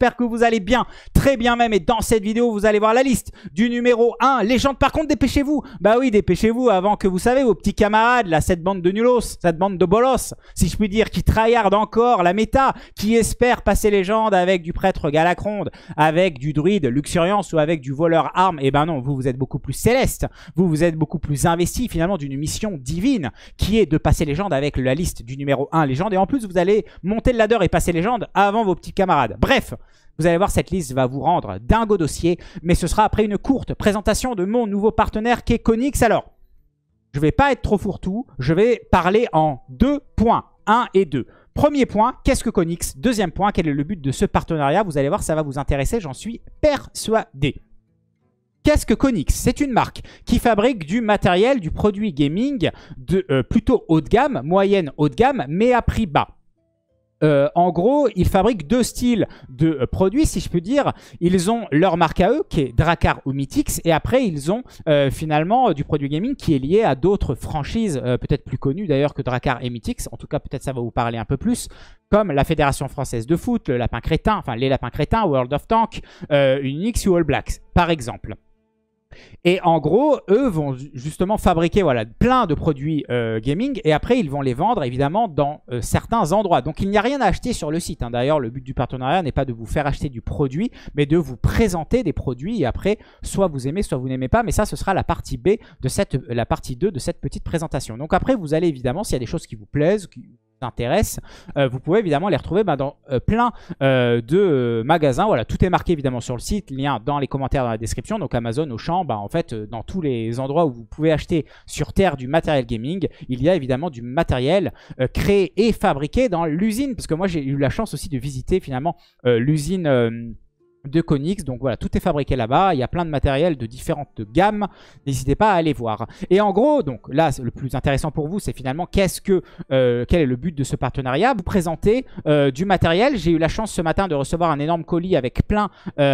j'espère que vous allez bien, très bien même. Et dans cette vidéo, vous allez voir la liste du numéro 1, légende. Par contre, dépêchez-vous. Bah oui, dépêchez-vous avant que vous savez, vos petits camarades, là, cette bande de nulos, cette bande de bolos, si je puis dire, qui tryhard encore la méta, qui espère passer légende avec du prêtre Galacronde, avec du druide Luxuriance ou avec du voleur arme. Et ben non, vous êtes beaucoup plus céleste. Vous êtes beaucoup plus investi finalement d'une mission divine qui est de passer légende avec la liste du numéro 1 légende. Et en plus, vous allez monter le ladder et passer légende avant vos petits camarades. Bref, vous allez voir, cette liste va vous rendre dingo dossier. Mais ce sera après une courte présentation de mon nouveau partenaire qui est Konix. Alors, je vais pas être trop fourre-tout. Je vais parler en 2 points. 1 et 2. Premier point, qu'est-ce que Konix? Deuxième point, quel est le but de ce partenariat? Vous allez voir, ça va vous intéresser, j'en suis persuadé. Qu'est-ce que Konix? C'est une marque qui fabrique du matériel, du produit gaming de plutôt haut de gamme, moyenne haut de gamme, mais à prix bas. En gros, ils fabriquent 2 styles de produits, si je peux dire. Ils ont leur marque à eux, qui est Drakkar ou Mythix. Et après, ils ont finalement du produit gaming qui est lié à d'autres franchises, peut-être plus connues d'ailleurs que Drakkar et Mythix. En tout cas, peut-être ça va vous parler un peu plus. Comme la Fédération Française de Foot, le Lapin Crétin, enfin les Lapins Crétins, World of Tanks, Unix ou All Blacks, par exemple. Et en gros, eux vont justement fabriquer voilà, plein de produits gaming et après ils vont les vendre évidemment dans certains endroits. Donc il n'y a rien à acheter sur le site. Hein. D'ailleurs, le but du partenariat n'est pas de vous faire acheter du produit, mais de vous présenter des produits et après, soit vous aimez, soit vous n'aimez pas. Mais ça, ce sera la partie B de la partie 2 de cette petite présentation. Donc après, vous allez évidemment, s'il y a des choses qui vous plaisent, qui intéresse, vous pouvez évidemment les retrouver dans plein de magasins. Voilà, tout est marqué évidemment sur le site, lien dans les commentaires dans la description. Donc Amazon, Auchan, en fait dans tous les endroits où vous pouvez acheter sur Terre du matériel gaming, il y a évidemment du matériel créé et fabriqué dans l'usine, parce que moi j'ai eu la chance aussi de visiter finalement l'usine de Konix. Donc voilà, tout est fabriqué là-bas. Il y a plein de matériel de différentes gammes. N'hésitez pas à aller voir. Et en gros, donc là, le plus intéressant pour vous, c'est finalement quel est le but de ce partenariat. Vous présenter du matériel. J'ai eu la chance ce matin de recevoir un énorme colis avec plein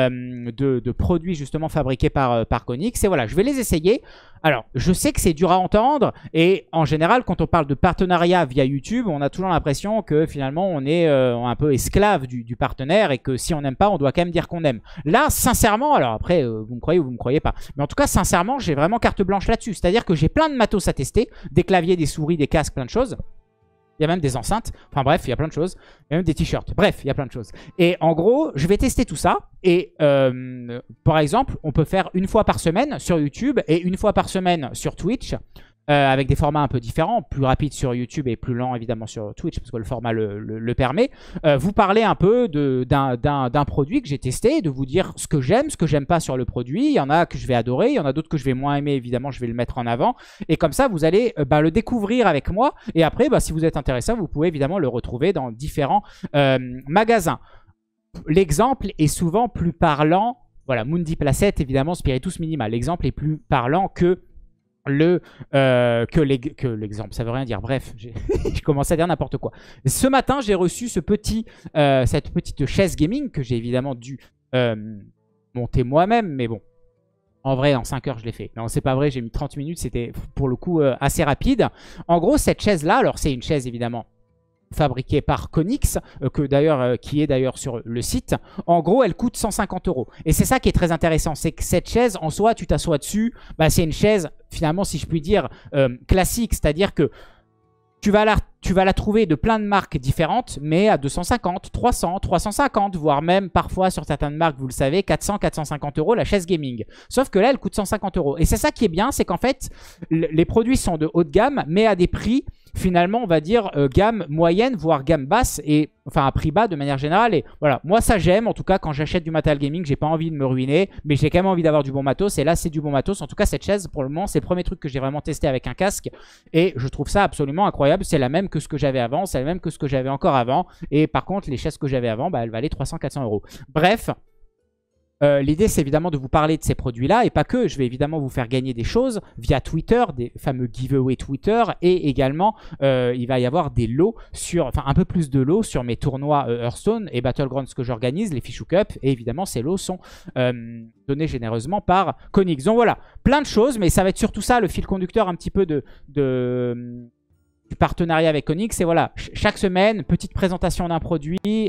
de produits justement fabriqués par Konix. Et voilà, je vais les essayer. Alors, je sais que c'est dur à entendre et en général, quand on parle de partenariat via YouTube, on a toujours l'impression que finalement, on est un peu esclave du partenaire et que si on n'aime pas, on doit quand même dire qu'on aime. Là, sincèrement, alors après, vous me croyez ou vous me croyez pas, mais en tout cas, sincèrement, j'ai vraiment carte blanche là-dessus. C'est-à-dire que j'ai plein de matos à tester, des claviers, des souris, des casques, plein de choses. Il y a même des enceintes. Enfin bref, il y a plein de choses. Il y a même des t-shirts. Bref, il y a plein de choses. Et en gros, je vais tester tout ça. Et par exemple, on peut faire une fois par semaine sur YouTube et une fois par semaine sur Twitch. Avec des formats un peu différents, plus rapides sur YouTube et plus lents évidemment sur Twitch parce que le format le permet. Vous parlez un peu d'un produit que j'ai testé, de vous dire ce que j'aime pas sur le produit. Il y en a que je vais adorer, il y en a d'autres que je vais moins aimer, évidemment je vais le mettre en avant. Et comme ça, vous allez le découvrir avec moi. Et après, si vous êtes intéressé, vous pouvez évidemment le retrouver dans différents magasins. L'exemple est souvent plus parlant. Voilà, Mundi Placette, évidemment, Spiritus Minimal. L'exemple est plus parlant que l'exemple, ça veut rien dire. Bref, je commence à dire n'importe quoi. Ce matin, j'ai reçu cette petite chaise gaming que j'ai évidemment dû monter moi-même, mais bon. En vrai, en 5 heures, je l'ai fait. Non, c'est pas vrai, j'ai mis 30 minutes, c'était pour le coup assez rapide. En gros, cette chaise-là, alors c'est une chaise évidemment fabriquée par Konix, qui est d'ailleurs sur le site. En gros, elle coûte 150 €. Et c'est ça qui est très intéressant, c'est que cette chaise, en soi, tu t'assois dessus, c'est une chaise, finalement, si je puis dire, classique. C'est-à-dire que tu vas la trouver de plein de marques différentes, mais à 250, 300, 350, voire même parfois sur certaines marques, vous le savez, 400, 450 € la chaise gaming. Sauf que là, elle coûte 150 €. Et c'est ça qui est bien, c'est qu'en fait, les produits sont de haut de gamme, mais à des prix, finalement, on va dire gamme moyenne, voire gamme basse, et enfin à prix bas de manière générale. Et voilà, moi ça j'aime. En tout cas, quand j'achète du matériel gaming, j'ai pas envie de me ruiner, mais j'ai quand même envie d'avoir du bon matos. Et là, c'est du bon matos. En tout cas, cette chaise, pour le moment, c'est le premier truc que j'ai vraiment testé avec un casque. Et je trouve ça absolument incroyable. C'est la même que ce que j'avais avant, c'est la même que ce que j'avais encore avant. Et par contre, les chaises que j'avais avant, elles valaient 300-400 €. Bref. L'idée, c'est évidemment de vous parler de ces produits-là et pas que. Je vais évidemment vous faire gagner des choses via Twitter, des fameux giveaways Twitter et également, il va y avoir des lots un peu plus de lots sur mes tournois Hearthstone et Battlegrounds que j'organise, les Fichu Cup. Et évidemment, ces lots sont donnés généreusement par Konix. Donc voilà, plein de choses, mais ça va être surtout ça, le fil conducteur un petit peu du partenariat avec Konix. Et voilà, chaque semaine, petite présentation d'un produit.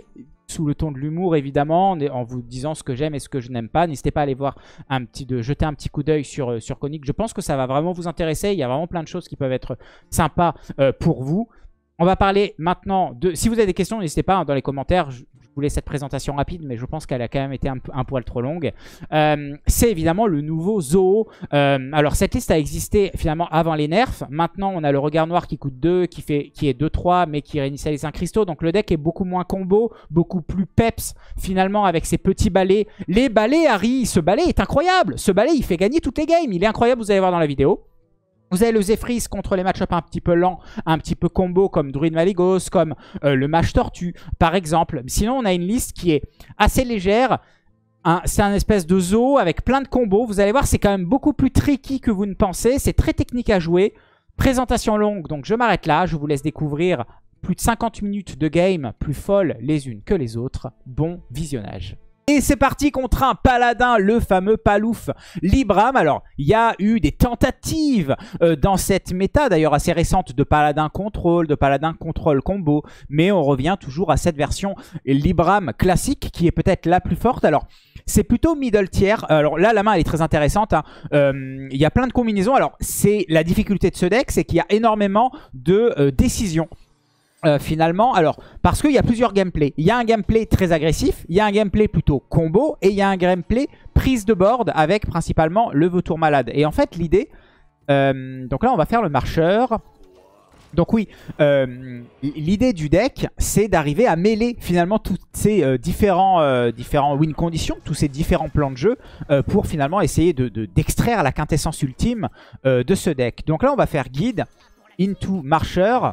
sous le ton de l'humour évidemment, en vous disant ce que j'aime et ce que je n'aime pas. N'hésitez pas à aller voir jeter un petit coup d'œil sur Konic. Je pense que ça va vraiment vous intéresser. Il y a vraiment plein de choses qui peuvent être sympas pour vous. On va parler maintenant de... Si vous avez des questions, n'hésitez pas dans les commentaires. Je voulais cette présentation rapide, mais je pense qu'elle a quand même été un poil trop longue. C'est évidemment le nouveau Zo-Oh. Alors, cette liste a existé finalement avant les nerfs. Maintenant, on a le regard noir qui coûte 2, qui est 2-3, mais qui réinitialise un cristaux. Donc, le deck est beaucoup moins combo, beaucoup plus peps, finalement, avec ses petits balais. Les balais, Harry, ce balai est incroyable. Ce balai, il fait gagner toutes les games. Il est incroyable, vous allez voir dans la vidéo. Vous avez le Zephrys contre les match-up un petit peu lents, un petit peu combo comme Druid Malygos, comme le Mage Tortue, par exemple. Sinon, on a une liste qui est assez légère. C'est un espèce de zoo avec plein de combos. Vous allez voir, c'est quand même beaucoup plus tricky que vous ne pensez. C'est très technique à jouer. Présentation longue, donc je m'arrête là. Je vous laisse découvrir plus de 50 minutes de game, plus folles les unes que les autres. Bon visionnage. Et c'est parti contre un paladin, le fameux Palouf Libram. Alors, il y a eu des tentatives dans cette méta, d'ailleurs assez récente, de paladin contrôle, de paladin contrôle combo. Mais on revient toujours à cette version Libram classique, qui est peut-être la plus forte. Alors, c'est plutôt middle tier. Alors là, la main, elle est très intéressante. Hein. Il y a plein de combinaisons. Alors, c'est la difficulté de ce deck, c'est qu'il y a énormément de décisions. Finalement, alors, parce qu'il y a plusieurs gameplays. Il y a un gameplay très agressif, il y a un gameplay plutôt combo, et il y a un gameplay prise de board avec principalement le vautour malade. Et en fait, l'idée... donc là, on va faire le marcheur. Donc oui, l'idée du deck, c'est d'arriver à mêler finalement tous ces différents win conditions, tous ces différents plans de jeu, pour finalement essayer d'extraire la quintessence ultime de ce deck. Donc là, on va faire guide, into marcheur.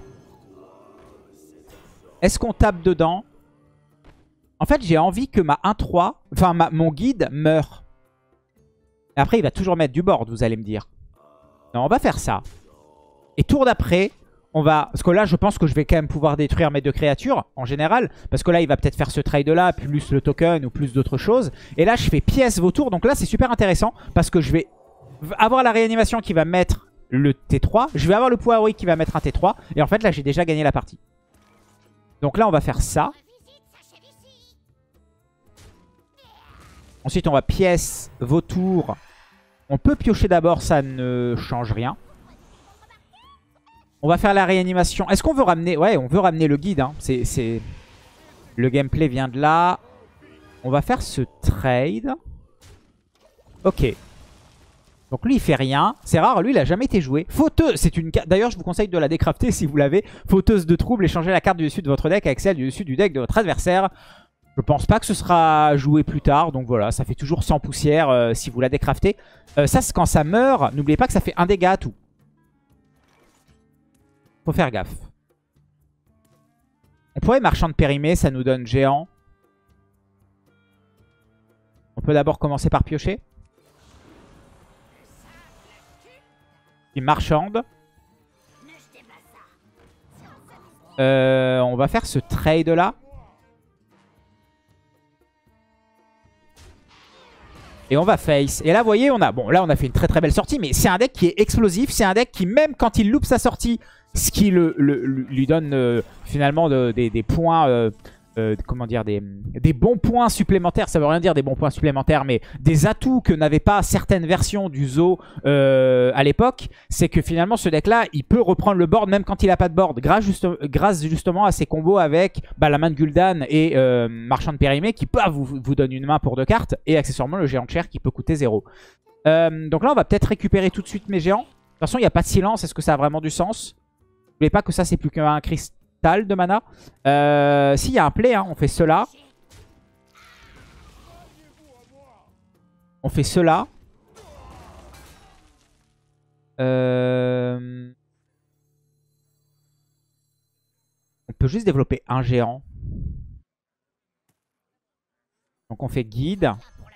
Est-ce qu'on tape dedans? En fait, j'ai envie que ma 1-3, enfin mon guide meure. Et après, il va toujours mettre du board, vous allez me dire. Non, on va faire ça. Et tour d'après, on va... Parce que là, je pense que je vais quand même pouvoir détruire mes deux créatures, en général. Parce que là, il va peut-être faire ce trade-là, plus le token ou plus d'autres choses. Et là, je fais pièce vautour. Donc là, c'est super intéressant. Parce que je vais avoir la réanimation qui va mettre le T3. Je vais avoir le poids héroïque qui va mettre un T3. Et en fait, là, j'ai déjà gagné la partie. Donc là, on va faire ça. Ensuite, on va pièce, vautour. On peut piocher d'abord, ça ne change rien. On va faire la réanimation. Est-ce qu'on veut ramener... Ouais, on veut ramener le guide. Hein. Le gameplay vient de là. On va faire ce trade. Ok. Donc lui, il fait rien. C'est rare, lui, il a jamais été joué. Fauteuse, c'est une carte... D'ailleurs, je vous conseille de la décrafter si vous l'avez. Fauteuse de trouble, échangez la carte du dessus de votre deck avec celle du dessus du deck de votre adversaire. Je pense pas que ce sera joué plus tard. Donc voilà, ça fait toujours 100 poussières si vous la décraftez. Ça, c'est quand ça meurt. N'oubliez pas que ça fait un dégât à tout. Faut faire gaffe. On pourrait marchand de périmé, ça nous donne géant. On peut d'abord commencer par piocher. Puis marchande. On va faire ce trade là. Et on va face. Et là, vous voyez, on a fait une très très belle sortie. Mais c'est un deck qui est explosif. C'est un deck qui, même quand il loupe sa sortie, ce qui lui donne finalement des points... comment dire, des bons points supplémentaires. Ça veut rien dire des bons points supplémentaires, mais des atouts que n'avaient pas certaines versions du Zo à l'époque. C'est que finalement, ce deck-là, il peut reprendre le board même quand il n'a pas de board. Grâce justement à ses combos avec la main de Gul'dan et Marchand de Périmée qui peut vous donne une main pour 2 cartes. Et accessoirement, le géant de chair qui peut coûter 0. Donc là, on va peut-être récupérer tout de suite mes géants. De toute façon, il n'y a pas de silence. Est-ce que ça a vraiment du sens? N'oubliez pas que ça, c'est plus qu'un cristal de mana. S'il y a un play, hein, on fait cela. On fait cela. On peut juste développer un géant. Donc on fait guide.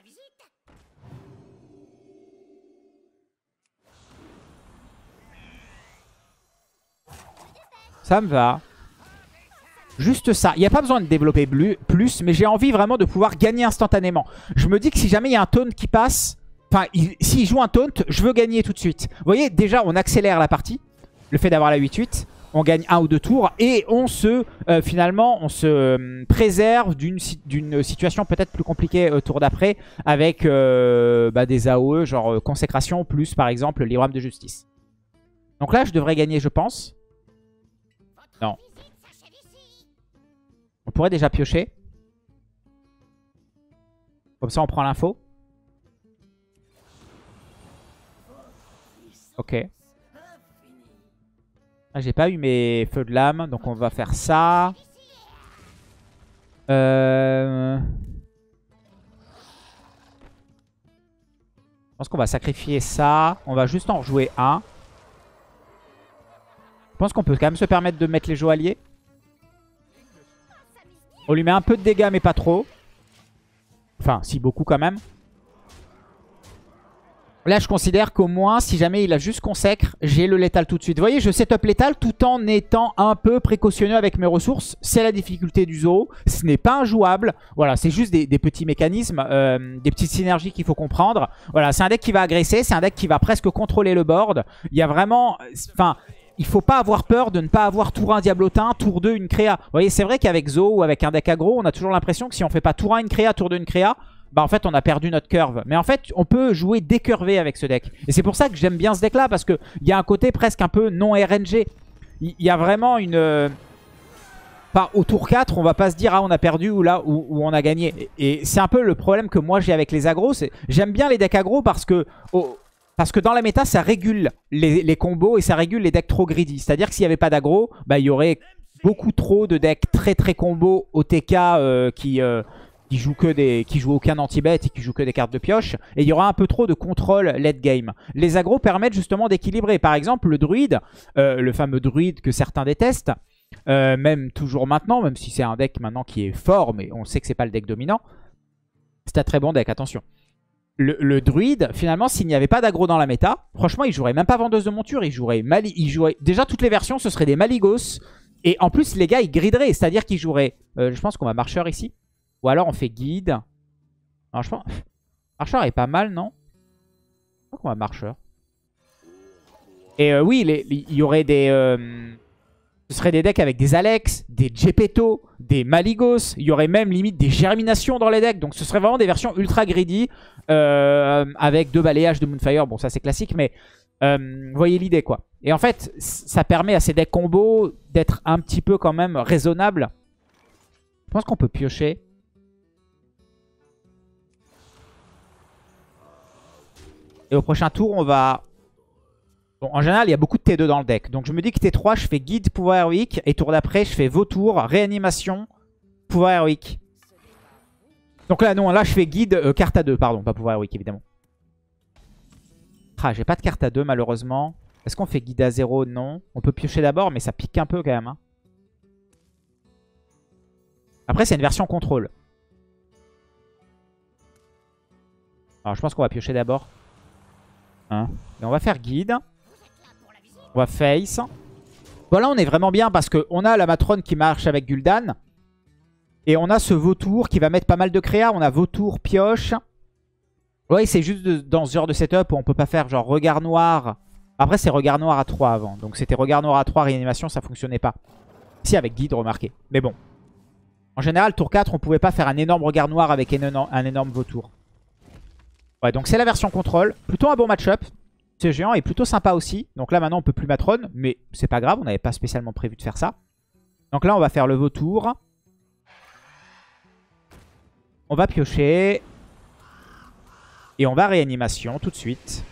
Ça me va. Juste ça. Il n'y a pas besoin de développer plus, mais j'ai envie vraiment de pouvoir gagner instantanément. Je me dis que si jamais il y a un taunt qui passe, enfin, s'il joue un taunt, je veux gagner tout de suite. Vous voyez, déjà, on accélère la partie. Le fait d'avoir la 8-8. on gagne 1 ou 2 tours et on se finalement on se préserve d'une situation peut-être plus compliquée tour d'après avec des AOE genre consécration plus par exemple l'Iram de justice. Donc là je devrais gagner je pense. Non. On pourrait déjà piocher. Comme ça on prend l'info. Ok. Ah, j'ai pas eu mes feux de lame, donc on va faire ça. Je pense qu'on va sacrifier ça. On va juste en rejouer un. Je pense qu'on peut quand même se permettre de mettre les joailliers. On lui met un peu de dégâts, mais pas trop. Enfin, si, beaucoup quand même. Là, je considère qu'au moins, si jamais il a juste consacre, j'ai le létal tout de suite. Vous voyez, je setup létal tout en étant un peu précautionneux avec mes ressources. C'est la difficulté du zoo. Ce n'est pas injouable. Voilà, c'est juste des petits mécanismes, des petites synergies qu'il faut comprendre. Voilà, c'est un deck qui va agresser. C'est un deck qui va presque contrôler le board. Il y a vraiment... Enfin, il faut pas avoir peur de ne pas avoir tour 1 Diablotin, tour 2 une créa. Vous voyez, c'est vrai qu'avec Zo ou avec un deck aggro, on a toujours l'impression que si on fait pas tour 1 une créa, tour 2 une créa... Bah en fait on a perdu notre curve. Mais en fait on peut jouer décurvé avec ce deck. Et c'est pour ça que j'aime bien ce deck là. Parce qu'il y a un côté presque un peu non RNG. Il y a vraiment une... Au tour 4 on va pas se dire ah on a perdu ou là où on a gagné. Et c'est un peu le problème que moi j'ai avec les aggros. J'aime bien les decks aggros parce que dans la méta ça régule les combos. Et ça régule les decks trop greedy. C'est-à-dire que s'il n'y avait pas d'aggro, bah il y aurait beaucoup trop de decks très combos OTK qui jouent aucun anti-bet et qui jouent que des cartes de pioche. Et il y aura un peu trop de contrôle late game. Les agros permettent justement d'équilibrer. Par exemple, le druide, le fameux druide que certains détestent, même toujours maintenant, même si c'est un deck maintenant qui est fort, mais on sait que c'est pas le deck dominant. C'est un très bon deck, attention. Le druide, finalement, s'il n'y avait pas d'aggro dans la méta, franchement, il jouerait même pas vendeuse de monture, il jouerait déjà toutes les versions, ce seraient des Maligos. Et en plus, les gars, ils grideraient, c'est-à-dire qu'ils joueraient... je pense qu'on va marcheur ici. Ou alors on fait guide. Alors je pense... Marcheur est pas mal, non? Je crois qu'on va marcheur. Et oui, il y aurait des... ce serait des decks avec des Alex, des Gepetto, des Maligos. Il y aurait même limite des germinations dans les decks. Donc ce serait vraiment des versions ultra greedy. Avec 2 balayages de Moonfire. Bon, ça c'est classique, mais... vous voyez l'idée, quoi. Et en fait, ça permet à ces decks combos d'être un petit peu quand même raisonnables. Je pense qu'on peut piocher. Et au prochain tour, on va... Bon, en général, il y a beaucoup de T2 dans le deck. Donc je me dis que T3, je fais guide, pouvoir héroïque. Et tour d'après, je fais vautour, réanimation, pouvoir héroïque. Donc là, non, là, je fais guide, carte à 2, pardon. Pas pouvoir héroïque, évidemment. Ah, j'ai pas de carte à 2, malheureusement. Est-ce qu'on fait guide à 0? Non. On peut piocher d'abord, mais ça pique un peu quand même. Hein. Après, c'est une version contrôle. Alors, je pense qu'on va piocher d'abord. Hein. Et on va faire guide. On va face. Voilà, on est vraiment bien parce qu'on a la matrone qui marche avec Gul'dan. Et on a ce vautour qui va mettre pas mal de créa. On a vautour, pioche. Ouais, c'est juste dans ce genre de setup où on peut pas faire genre regard noir. Après, c'est regard noir à 3 avant. Donc c'était regard noir à 3, réanimation, ça fonctionnait pas. Si, avec guide, remarquez. Mais bon. En général, tour 4, on pouvait pas faire un énorme regard noir avec un énorme vautour. Ouais, donc c'est la version contrôle. Plutôt un bon match-up. Ce géant est plutôt sympa aussi. Donc là, maintenant, on peut plus matrone. Mais c'est pas grave, on n'avait pas spécialement prévu de faire ça. Donc là, on va faire le vautour. On va piocher. Et on va réanimation tout de suite.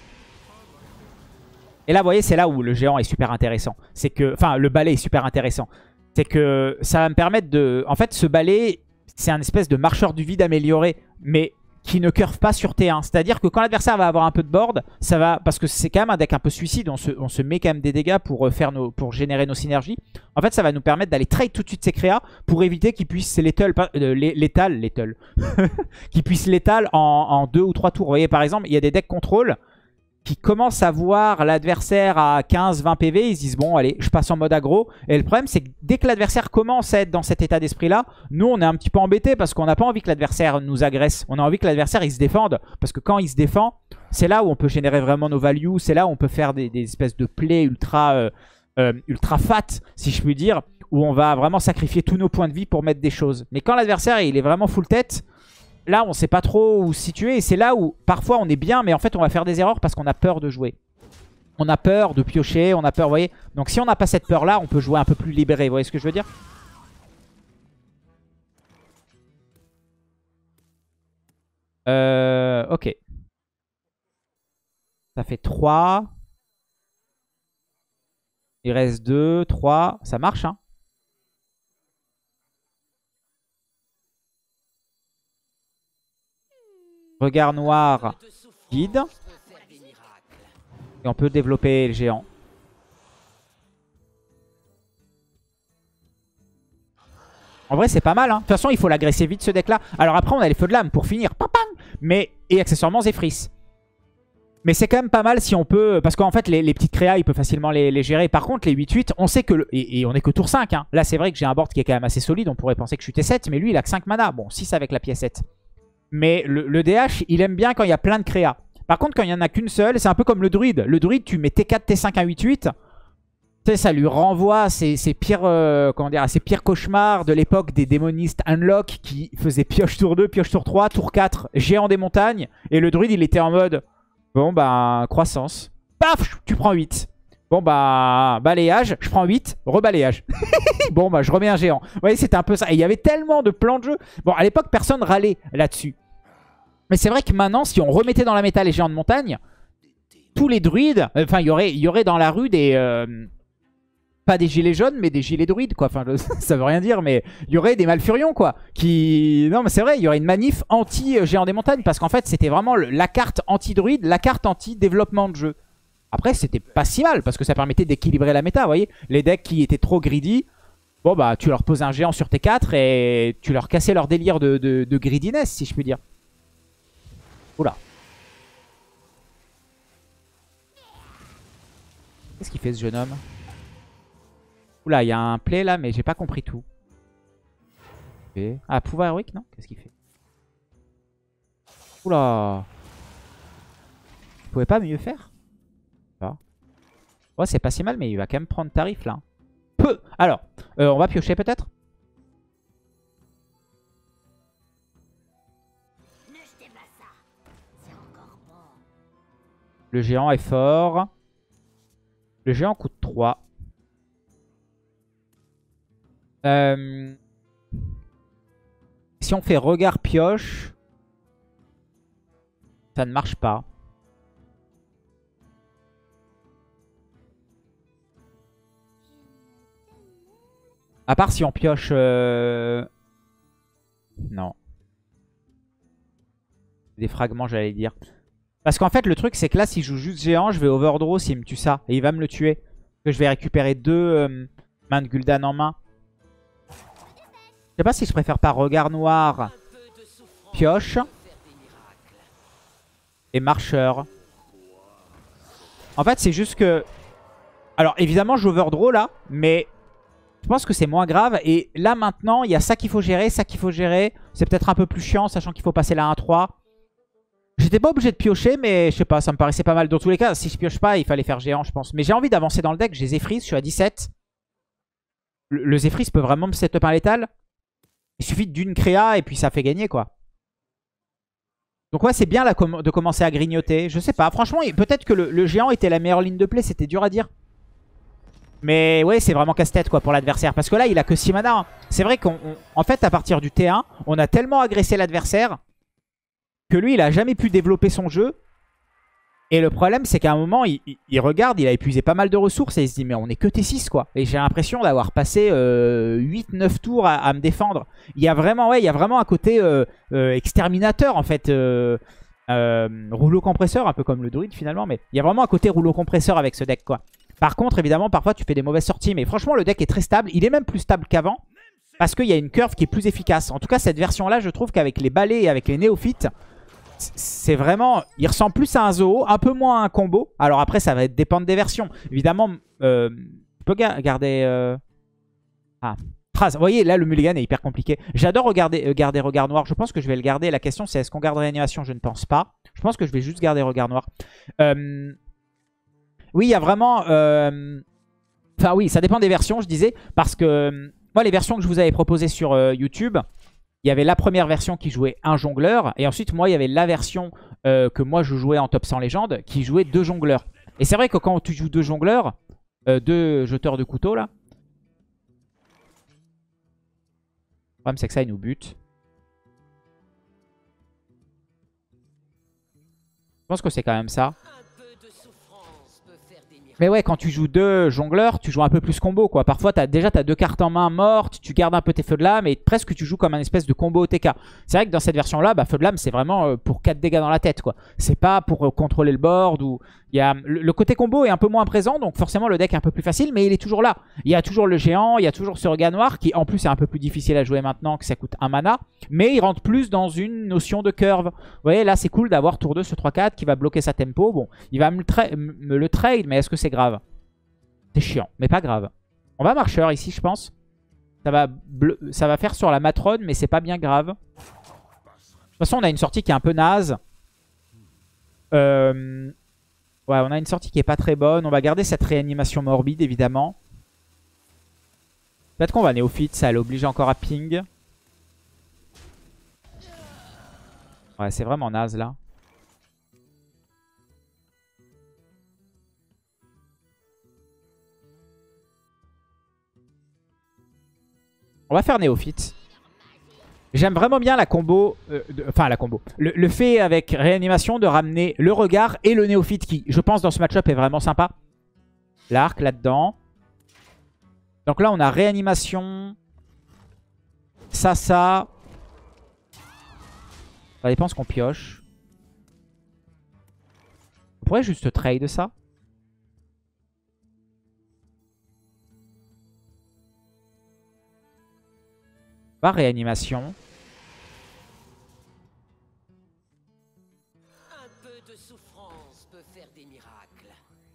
Et là, vous voyez, c'est là où le géant est super intéressant. C'est que... Enfin, le balai est super intéressant. C'est que ça va me permettre de... En fait, ce balai, c'est un espèce de marcheur du vide amélioré. Mais... qui ne curve pas sur T1. C'est-à-dire que quand l'adversaire va avoir un peu de board, ça va... Parce que c'est quand même un deck un peu suicide, on se met quand même des dégâts pour générer nos synergies. En fait, ça va nous permettre d'aller trade tout de suite ses créas pour éviter qu'ils puissent létal qu'ils puissent létal en 2 ou 3 tours. Vous voyez, par exemple, il y a des decks contrôle qui commencent à voir l'adversaire à 15-20 PV, ils se disent bon allez je passe en mode aggro. Et le problème c'est que dès que l'adversaire commence à être dans cet état d'esprit là, nous on est un petit peu embêtés parce qu'on n'a pas envie que l'adversaire nous agresse. On a envie que l'adversaire il se défende, parce que quand il se défend, c'est là où on peut générer vraiment nos values, c'est là où on peut faire des espèces de plays ultra ultra fat, si je puis dire, où on va vraiment sacrifier tous nos points de vie pour mettre des choses. Mais quand l'adversaire il est vraiment full tête, là on sait pas trop où se situer. Et c'est là où parfois on est bien, mais en fait on va faire des erreurs parce qu'on a peur de jouer. On a peur de piocher, on a peur, vous voyez. Donc si on n'a pas cette peur là, on peut jouer un peu plus libéré, vous voyez ce que je veux dire? Ok. Ça fait 3. Il reste 2, 3. Ça marche, hein. Regard noir, guide. Et on peut développer le géant. En vrai, c'est pas mal, hein. De toute façon, il faut l'agresser vite, ce deck-là. Alors après, on a les feux de lame pour finir. Mais, et accessoirement, Zephrys. Mais c'est quand même pas mal si on peut... Parce qu'en fait, les petites créas, il peut facilement les gérer. Par contre, les 8-8, on sait que... Et on est que tour 5. Hein. Là, c'est vrai que j'ai un board qui est quand même assez solide. On pourrait penser que je suis T7. Mais lui, il a que 5 mana. Bon, 6 avec la piècette. Mais le DH, il aime bien quand il y a plein de créas. Par contre, quand il n'y en a qu'une seule, c'est un peu comme le druide. Le druide, tu mets T4, T5, à 8-8. Tu sais, ça lui renvoie ses pires, comment dire, ses pires cauchemars de l'époque des démonistes Unlock qui faisaient pioche tour 2, pioche tour 3, tour 4, géant des montagnes. Et le druide, il était en mode, bon bah, croissance. Paf, tu prends 8. Bon bah, balayage, je prends 8, rebalayage. Bon bah, je remets un géant. Vous voyez, c'était un peu ça. Et il y avait tellement de plans de jeu. Bon, à l'époque, personne râlait là-dessus. Mais c'est vrai que maintenant, si on remettait dans la méta les géants de montagne, tous les druides, enfin, il y aurait dans la rue des... pas des gilets jaunes, mais des gilets druides, quoi. Enfin, ça veut rien dire, mais il y aurait des malfurions, quoi. Non, mais c'est vrai, il y aurait une manif anti-géant des montagnes, parce qu'en fait, c'était vraiment la carte anti-druide, la carte anti-développement de jeu. Après, c'était pas si mal, parce que ça permettait d'équilibrer la méta, vous voyez. Les decks qui étaient trop greedy, bon, bah, tu leur poses un géant sur T4 et tu leur cassais leur délire de greediness, si je puis dire. Oula. Qu'est-ce qu'il fait, ce jeune homme? Oula, il y a un play là, mais j'ai pas compris tout. Ah, pouvoir héroïque, non? Qu'est-ce qu'il fait? Oula. Vous pouvez pas mieux faire? Oh, c'est pas si mal, mais il va quand même prendre tarif là. Peu. Alors, on va piocher peut-être? Le géant est fort. Le géant coûte 3. Si on fait regard pioche, ça ne marche pas. À part si on pioche... Non. Des fragments, j'allais dire. Parce qu'en fait, le truc, c'est que là, si je joue juste géant, je vais overdraw s'il me tue ça. Et il va me le tuer. Parce que je vais récupérer 2 mains de Gul'dan en main. Je sais pas si je préfère pas regard noir, pioche et marcheur. En fait, c'est juste que... Alors, évidemment, j'overdraw là, mais je pense que c'est moins grave. Et là, maintenant, il y a ça qu'il faut gérer, ça qu'il faut gérer. C'est peut-être un peu plus chiant, sachant qu'il faut passer la 1-3. J'étais pas obligé de piocher, mais je sais pas, ça me paraissait pas mal. Dans tous les cas, si je pioche pas, il fallait faire géant, je pense. Mais j'ai envie d'avancer dans le deck. J'ai Zephrys, je suis à 17. Le Zephrys peut vraiment me setup un létal. Il suffit d'une créa et puis ça fait gagner, quoi. Donc ouais, c'est bien là de commencer à grignoter. Je sais pas, franchement, peut-être que le géant était la meilleure ligne de play. C'était dur à dire. Mais ouais, c'est vraiment casse-tête, quoi, pour l'adversaire. Parce que là, il a que 6 mana. Hein. C'est vrai qu'en fait, à partir du T1, on a tellement agressé l'adversaire que lui, il a jamais pu développer son jeu. Et le problème, c'est qu'à un moment, il regarde, il a épuisé pas mal de ressources et il se dit, mais on est que T6, quoi. Et j'ai l'impression d'avoir passé 8-9 tours à me défendre. Il y a vraiment, ouais, il y a vraiment un côté exterminateur, en fait. Rouleau compresseur, un peu comme le druide, finalement. Mais il y a vraiment un côté rouleau compresseur avec ce deck, quoi. Par contre, évidemment, parfois, tu fais des mauvaises sorties. Mais franchement, le deck est très stable. Il est même plus stable qu'avant. Parce qu'il y a une curve qui est plus efficace. En tout cas, cette version-là, je trouve qu'avec les balais et avec les néophytes... C'est vraiment... Il ressemble plus à un zoo, un peu moins à un combo. Alors après, ça va dépendre des versions. Évidemment, je peux garder... Ah, Phrase. Vous voyez, là, le mulligan est hyper compliqué. J'adore garder regard noir. Je pense que je vais le garder. La question, c'est est-ce qu'on garde réanimation? Je ne pense pas. Je pense que je vais juste garder regard noir. Oui, il y a vraiment... Enfin oui, ça dépend des versions, je disais. Parce que moi, les versions que je vous avais proposées sur YouTube, il y avait la première version qui jouait un jongleur. Et ensuite, moi, il y avait la version que moi, je jouais en top 100 légende qui jouait 2 jongleurs. Et c'est vrai que quand tu joues 2 jongleurs, 2 jeteurs de couteau là. Le problème, c'est que ça, il nous bute. Je pense que c'est quand même ça. Mais ouais, quand tu joues 2 jongleurs, tu joues un peu plus combo, quoi. Parfois, déjà, tu as 2 cartes en main mortes, tu gardes un peu tes feux de lame, et presque tu joues comme un espèce de combo OTK. C'est vrai que dans cette version-là, feu de lame, c'est vraiment pour 4 dégâts dans la tête, quoi. C'est pas pour contrôler le board, ou... le côté combo est un peu moins présent, donc forcément, le deck est un peu plus facile, mais il est toujours là. Il y a toujours le géant, il y a toujours ce regard noir, qui en plus est un peu plus difficile à jouer maintenant, que ça coûte 1 mana, mais il rentre plus dans une notion de curve. Vous voyez, là, c'est cool d'avoir tour 2 ce 3-4 qui va bloquer sa tempo. Bon, il va me le trade, mais est-ce que c'est grave? C'est chiant, mais pas grave. On va marcheur ici, je pense. Ça va faire sur la matrone, mais c'est pas bien grave. De toute façon, on a une sortie qui est un peu naze. Ouais, on a une sortie qui est pas très bonne. On va garder cette réanimation morbide, évidemment. Peut-être qu'on va néophyte, ça l'oblige encore à ping. Ouais, c'est vraiment naze, là. On va faire néophyte. J'aime vraiment bien la combo. Enfin, la combo. Le fait avec réanimation de ramener le regard et le néophyte qui, je pense, dans ce match-up est vraiment sympa. L'arc là-dedans. Donc là, on a réanimation. Ça. Ça dépend ce qu'on pioche. On pourrait juste trade ça. Pas réanimation. Un peu de souffrance peut faire des miracles.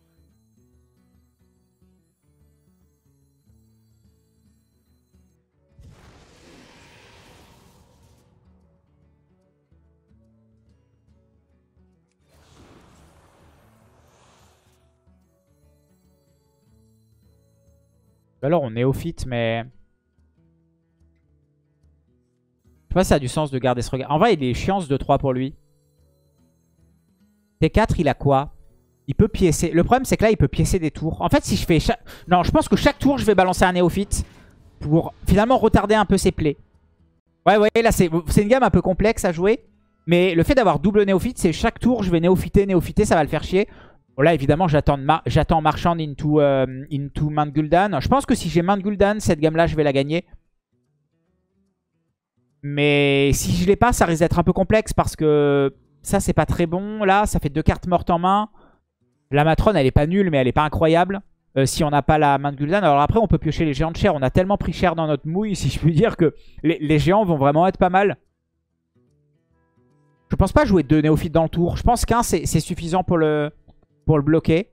Alors on néophyte, mais... Je sais pas si ça a du sens de garder ce regard. En vrai, il est chiant ce 2-3 pour lui. T4, il a quoi? Il peut piécer. Le problème, c'est que là, il peut piécer des tours. En fait, si je fais... Non, je pense que chaque tour, je vais balancer un néophyte pour finalement retarder un peu ses plays. Ouais, là, c'est une gamme un peu complexe à jouer. Mais le fait d'avoir double néophyte, c'est chaque tour, je vais néophyter, ça va le faire chier. Bon, là, évidemment, j'attends Marchand into Main de Gul'dan. Je pense que si j'ai Main de Gul'dan, cette gamme-là, je vais la gagner. Mais si je l'ai pas, ça risque d'être un peu complexe parce que ça, c'est pas très bon. Là, ça fait 2 cartes mortes en main. La matrone, elle est pas nulle, mais elle est pas incroyable. Si on n'a pas la main de Gul'dan. Alors après, on peut piocher les géants de chair. On a tellement pris cher dans notre mouille, si je puis dire, que les géants vont vraiment être pas mal. Je pense pas jouer 2 néophytes dans le tour. Je pense qu'un, c'est suffisant pour le bloquer.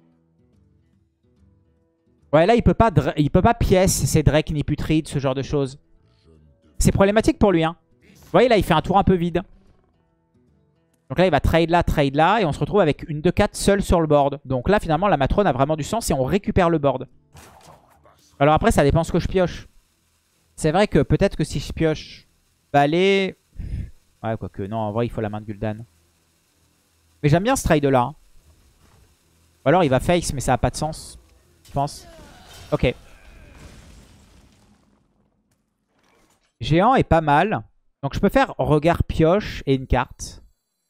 Ouais, là, il peut pas pièce. C'est Drake ni Putride, ce genre de choses. C'est problématique pour lui. Hein. Vous voyez, là, il fait un tour un peu vide. Donc là, il va trade là. Et on se retrouve avec une 2-4 seule sur le board. Donc là, finalement, la matrone a vraiment du sens et on récupère le board. Alors après, ça dépend ce que je pioche. C'est vrai que peut-être que si je pioche balai... Ouais, quoique, non, en vrai, il faut la main de Gul'dan. Mais j'aime bien ce trade-là. Hein. Ou alors, il va face, mais ça n'a pas de sens. Je pense. Ok. Géant est pas mal. Donc je peux faire regard pioche et une carte.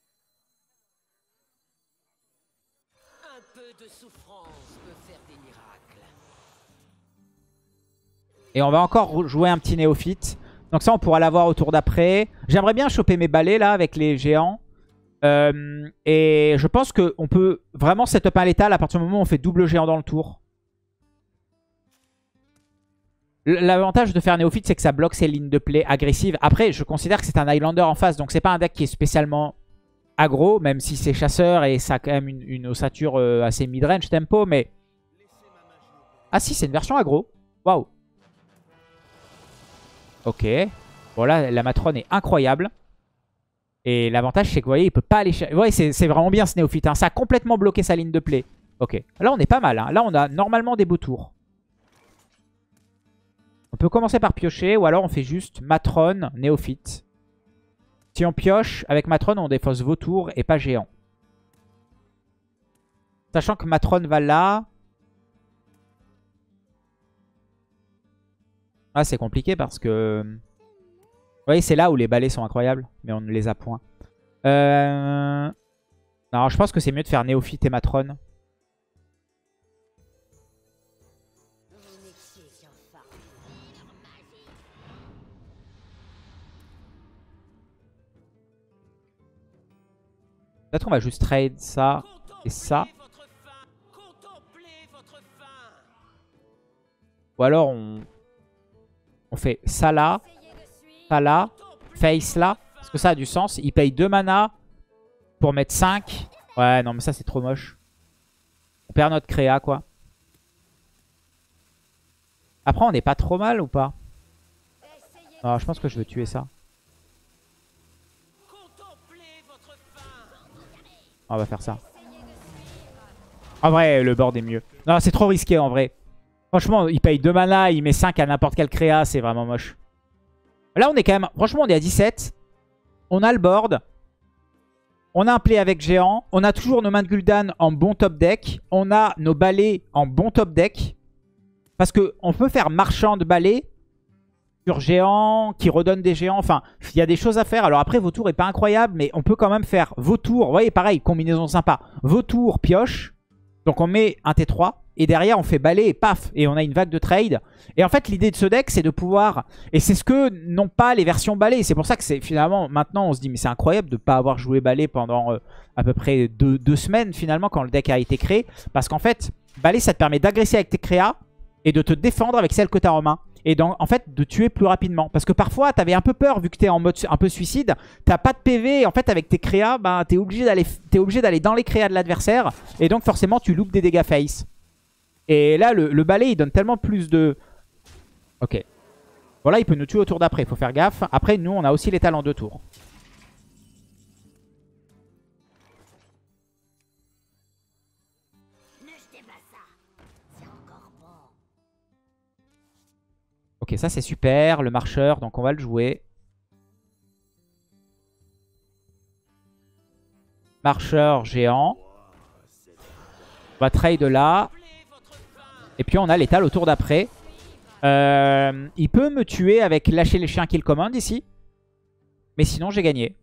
Un peu de souffrance peut faire des miracles. Et on va encore jouer un petit néophyte. Donc ça, on pourra l'avoir au tour d'après. J'aimerais bien choper mes balais là avec les géants. Et je pense qu'on peut vraiment setup un létal à partir du moment où on fait double géant dans le tour. L'avantage de faire néophyte, c'est que ça bloque ses lignes de play agressives. Après, je considère que c'est un Highlander en face. Donc c'est pas un deck qui est spécialement aggro. Même si c'est chasseur et ça a quand même une ossature assez mid-range tempo. Mais... Ah si, c'est une version aggro. Waouh. Ok. Bon là, la matrone est incroyable. Et l'avantage, c'est que vous voyez, il peut pas aller... Vous voyez, c'est vraiment bien ce néophyte. Hein. Ça a complètement bloqué sa ligne de play. Ok. Là, on est pas mal. Hein. Là, on a normalement des beaux tours. peut commencer par piocher ou alors on fait juste Matron, Néophyte. Si on pioche, avec Matron, on défausse Vautour et pas Géant. Sachant que Matron va là. Ah, c'est compliqué parce que... Vous voyez, c'est là où les balais sont incroyables, mais on ne les a point. Non, je pense que c'est mieux de faire Néophyte et Matron. Peut-être on va juste trade ça et ça. Ou alors on fait ça là, face là. Parce que ça a du sens. Il paye 2 mana pour mettre 5. Ouais, non mais ça c'est trop moche. On perd notre créa quoi. Après on n'est pas trop mal ou pas? Non, je pense que je veux tuer ça. On va faire ça. En vrai, le board est mieux. Non, c'est trop risqué en vrai. Franchement, il paye 2 mana, il met 5 à n'importe quel créa, c'est vraiment moche. Là, on est quand même... Franchement, on est à 17. On a le board. On a un play avec géant. On a toujours nos mains de Gul'dan en bon top deck. On a nos balais en bon top deck. Parce qu'on peut faire marchand de balais sur géant, qui redonne des géants. Enfin, il y a des choses à faire. Alors après, Vautour est pas incroyable, mais on peut quand même faire Vautour. Vous voyez, pareil, combinaison sympa. Vautour, pioche. Donc on met un T3. Et derrière, on fait balai et paf. Et on a une vague de trade. Et en fait, l'idée de ce deck, c'est de pouvoir... Et c'est ce que n'ont pas les versions balai. C'est pour ça que c'est finalement, maintenant, on se dit, mais c'est incroyable de ne pas avoir joué balai pendant à peu près 2 semaines, finalement, quand le deck a été créé. Parce qu'en fait, balai, ça te permet d'agresser avec tes créas et de te défendre avec celle que tu as en main. Et donc, en fait, de tuer plus rapidement. Parce que parfois, tu avais un peu peur, vu que tu es en mode un peu suicide. Tu n'as pas de PV. Et en fait, avec tes créas, bah, tu es obligé d'aller dans les créas de l'adversaire. Et donc, forcément, tu loupes des dégâts face. Et là, le balai, il donne tellement plus de... Ok. Voilà, il peut nous tuer au tour d'après. Il faut faire gaffe. Après, nous, on a aussi l'étal en 2 tours. Ok, ça c'est super. Le marcheur, donc on va le jouer. Marcheur géant. On va trade là. Et puis on a l'étal au tour d'après. Il peut me tuer avec lâcher les chiens qu'il commande ici. Mais sinon j'ai gagné.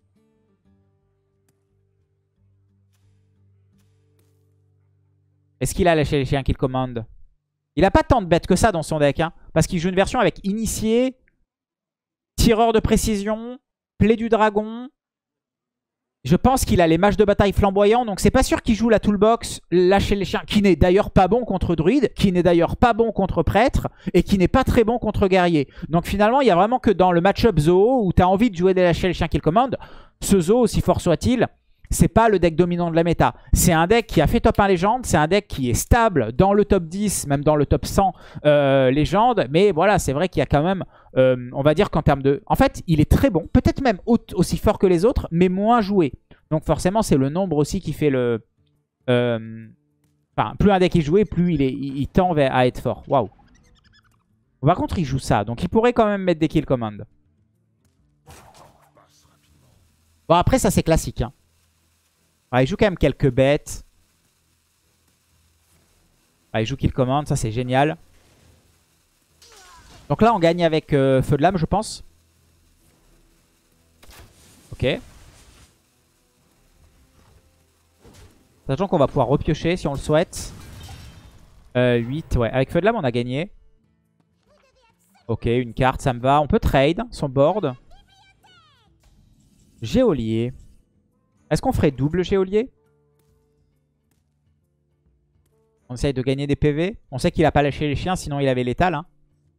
Est-ce qu'il a lâché les chiens qu'il commande? Il a pas tant de bêtes que ça dans son deck. Hein, parce qu'il joue une version avec initié, tireur de précision, plaie du dragon. Je pense qu'il a les mages de bataille flamboyants. Donc c'est pas sûr qu'il joue la toolbox lâcher les chiens. Qui n'est d'ailleurs pas bon contre druide. Qui n'est d'ailleurs pas bon contre prêtre. Et qui n'est pas très bon contre guerrier. Donc finalement il y a vraiment que dans le match-up Zoo où tu as envie de jouer des lâcher les chiens qu'il commande. Ce Zoo, aussi fort soit-il, c'est pas le deck dominant de la méta. C'est un deck qui a fait top 1 légende. C'est un deck qui est stable dans le top 10, même dans le top 100 légende. Mais voilà, c'est vrai qu'il y a quand même, on va dire qu'en termes de... En fait, il est très bon. Peut-être même aussi fort que les autres, mais moins joué. Donc forcément, c'est le nombre aussi qui fait le... Enfin, plus un deck est joué, plus il tend à être fort. Waouh. Par contre, il joue ça. Donc il pourrait quand même mettre des kill command. Bon, après, ça c'est classique. Hein. Ah, il joue quand même quelques bêtes. Ah, il joue kill command, ça c'est génial. Donc là on gagne avec Feu de Lame je pense. Ok. Sachant qu'on va pouvoir repiocher si on le souhaite. 8, ouais. Avec Feu de Lame on a gagné. Ok, une carte, ça me va. On peut trade son board. Géolier. Est-ce qu'on ferait double géolier? On essaye de gagner des PV. On sait qu'il a pas lâché les chiens, sinon il avait l'étal. Hein.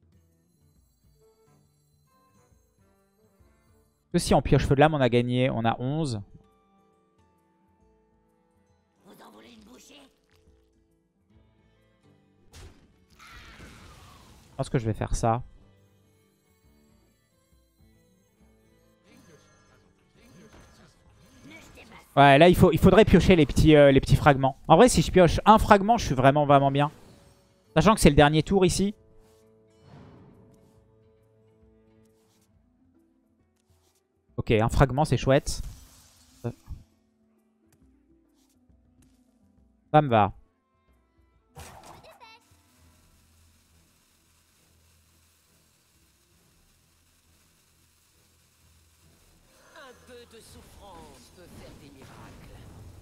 Que si on pioche Feu de Lame, on a gagné. On a 11. Je pense que je vais faire ça. Ouais, là, il faudrait piocher les petits fragments. En vrai, si je pioche un fragment, je suis vraiment bien. Sachant que c'est le dernier tour ici. Ok, un fragment, c'est chouette. Ça me va. Un peu de souffrance peut faire des miracles.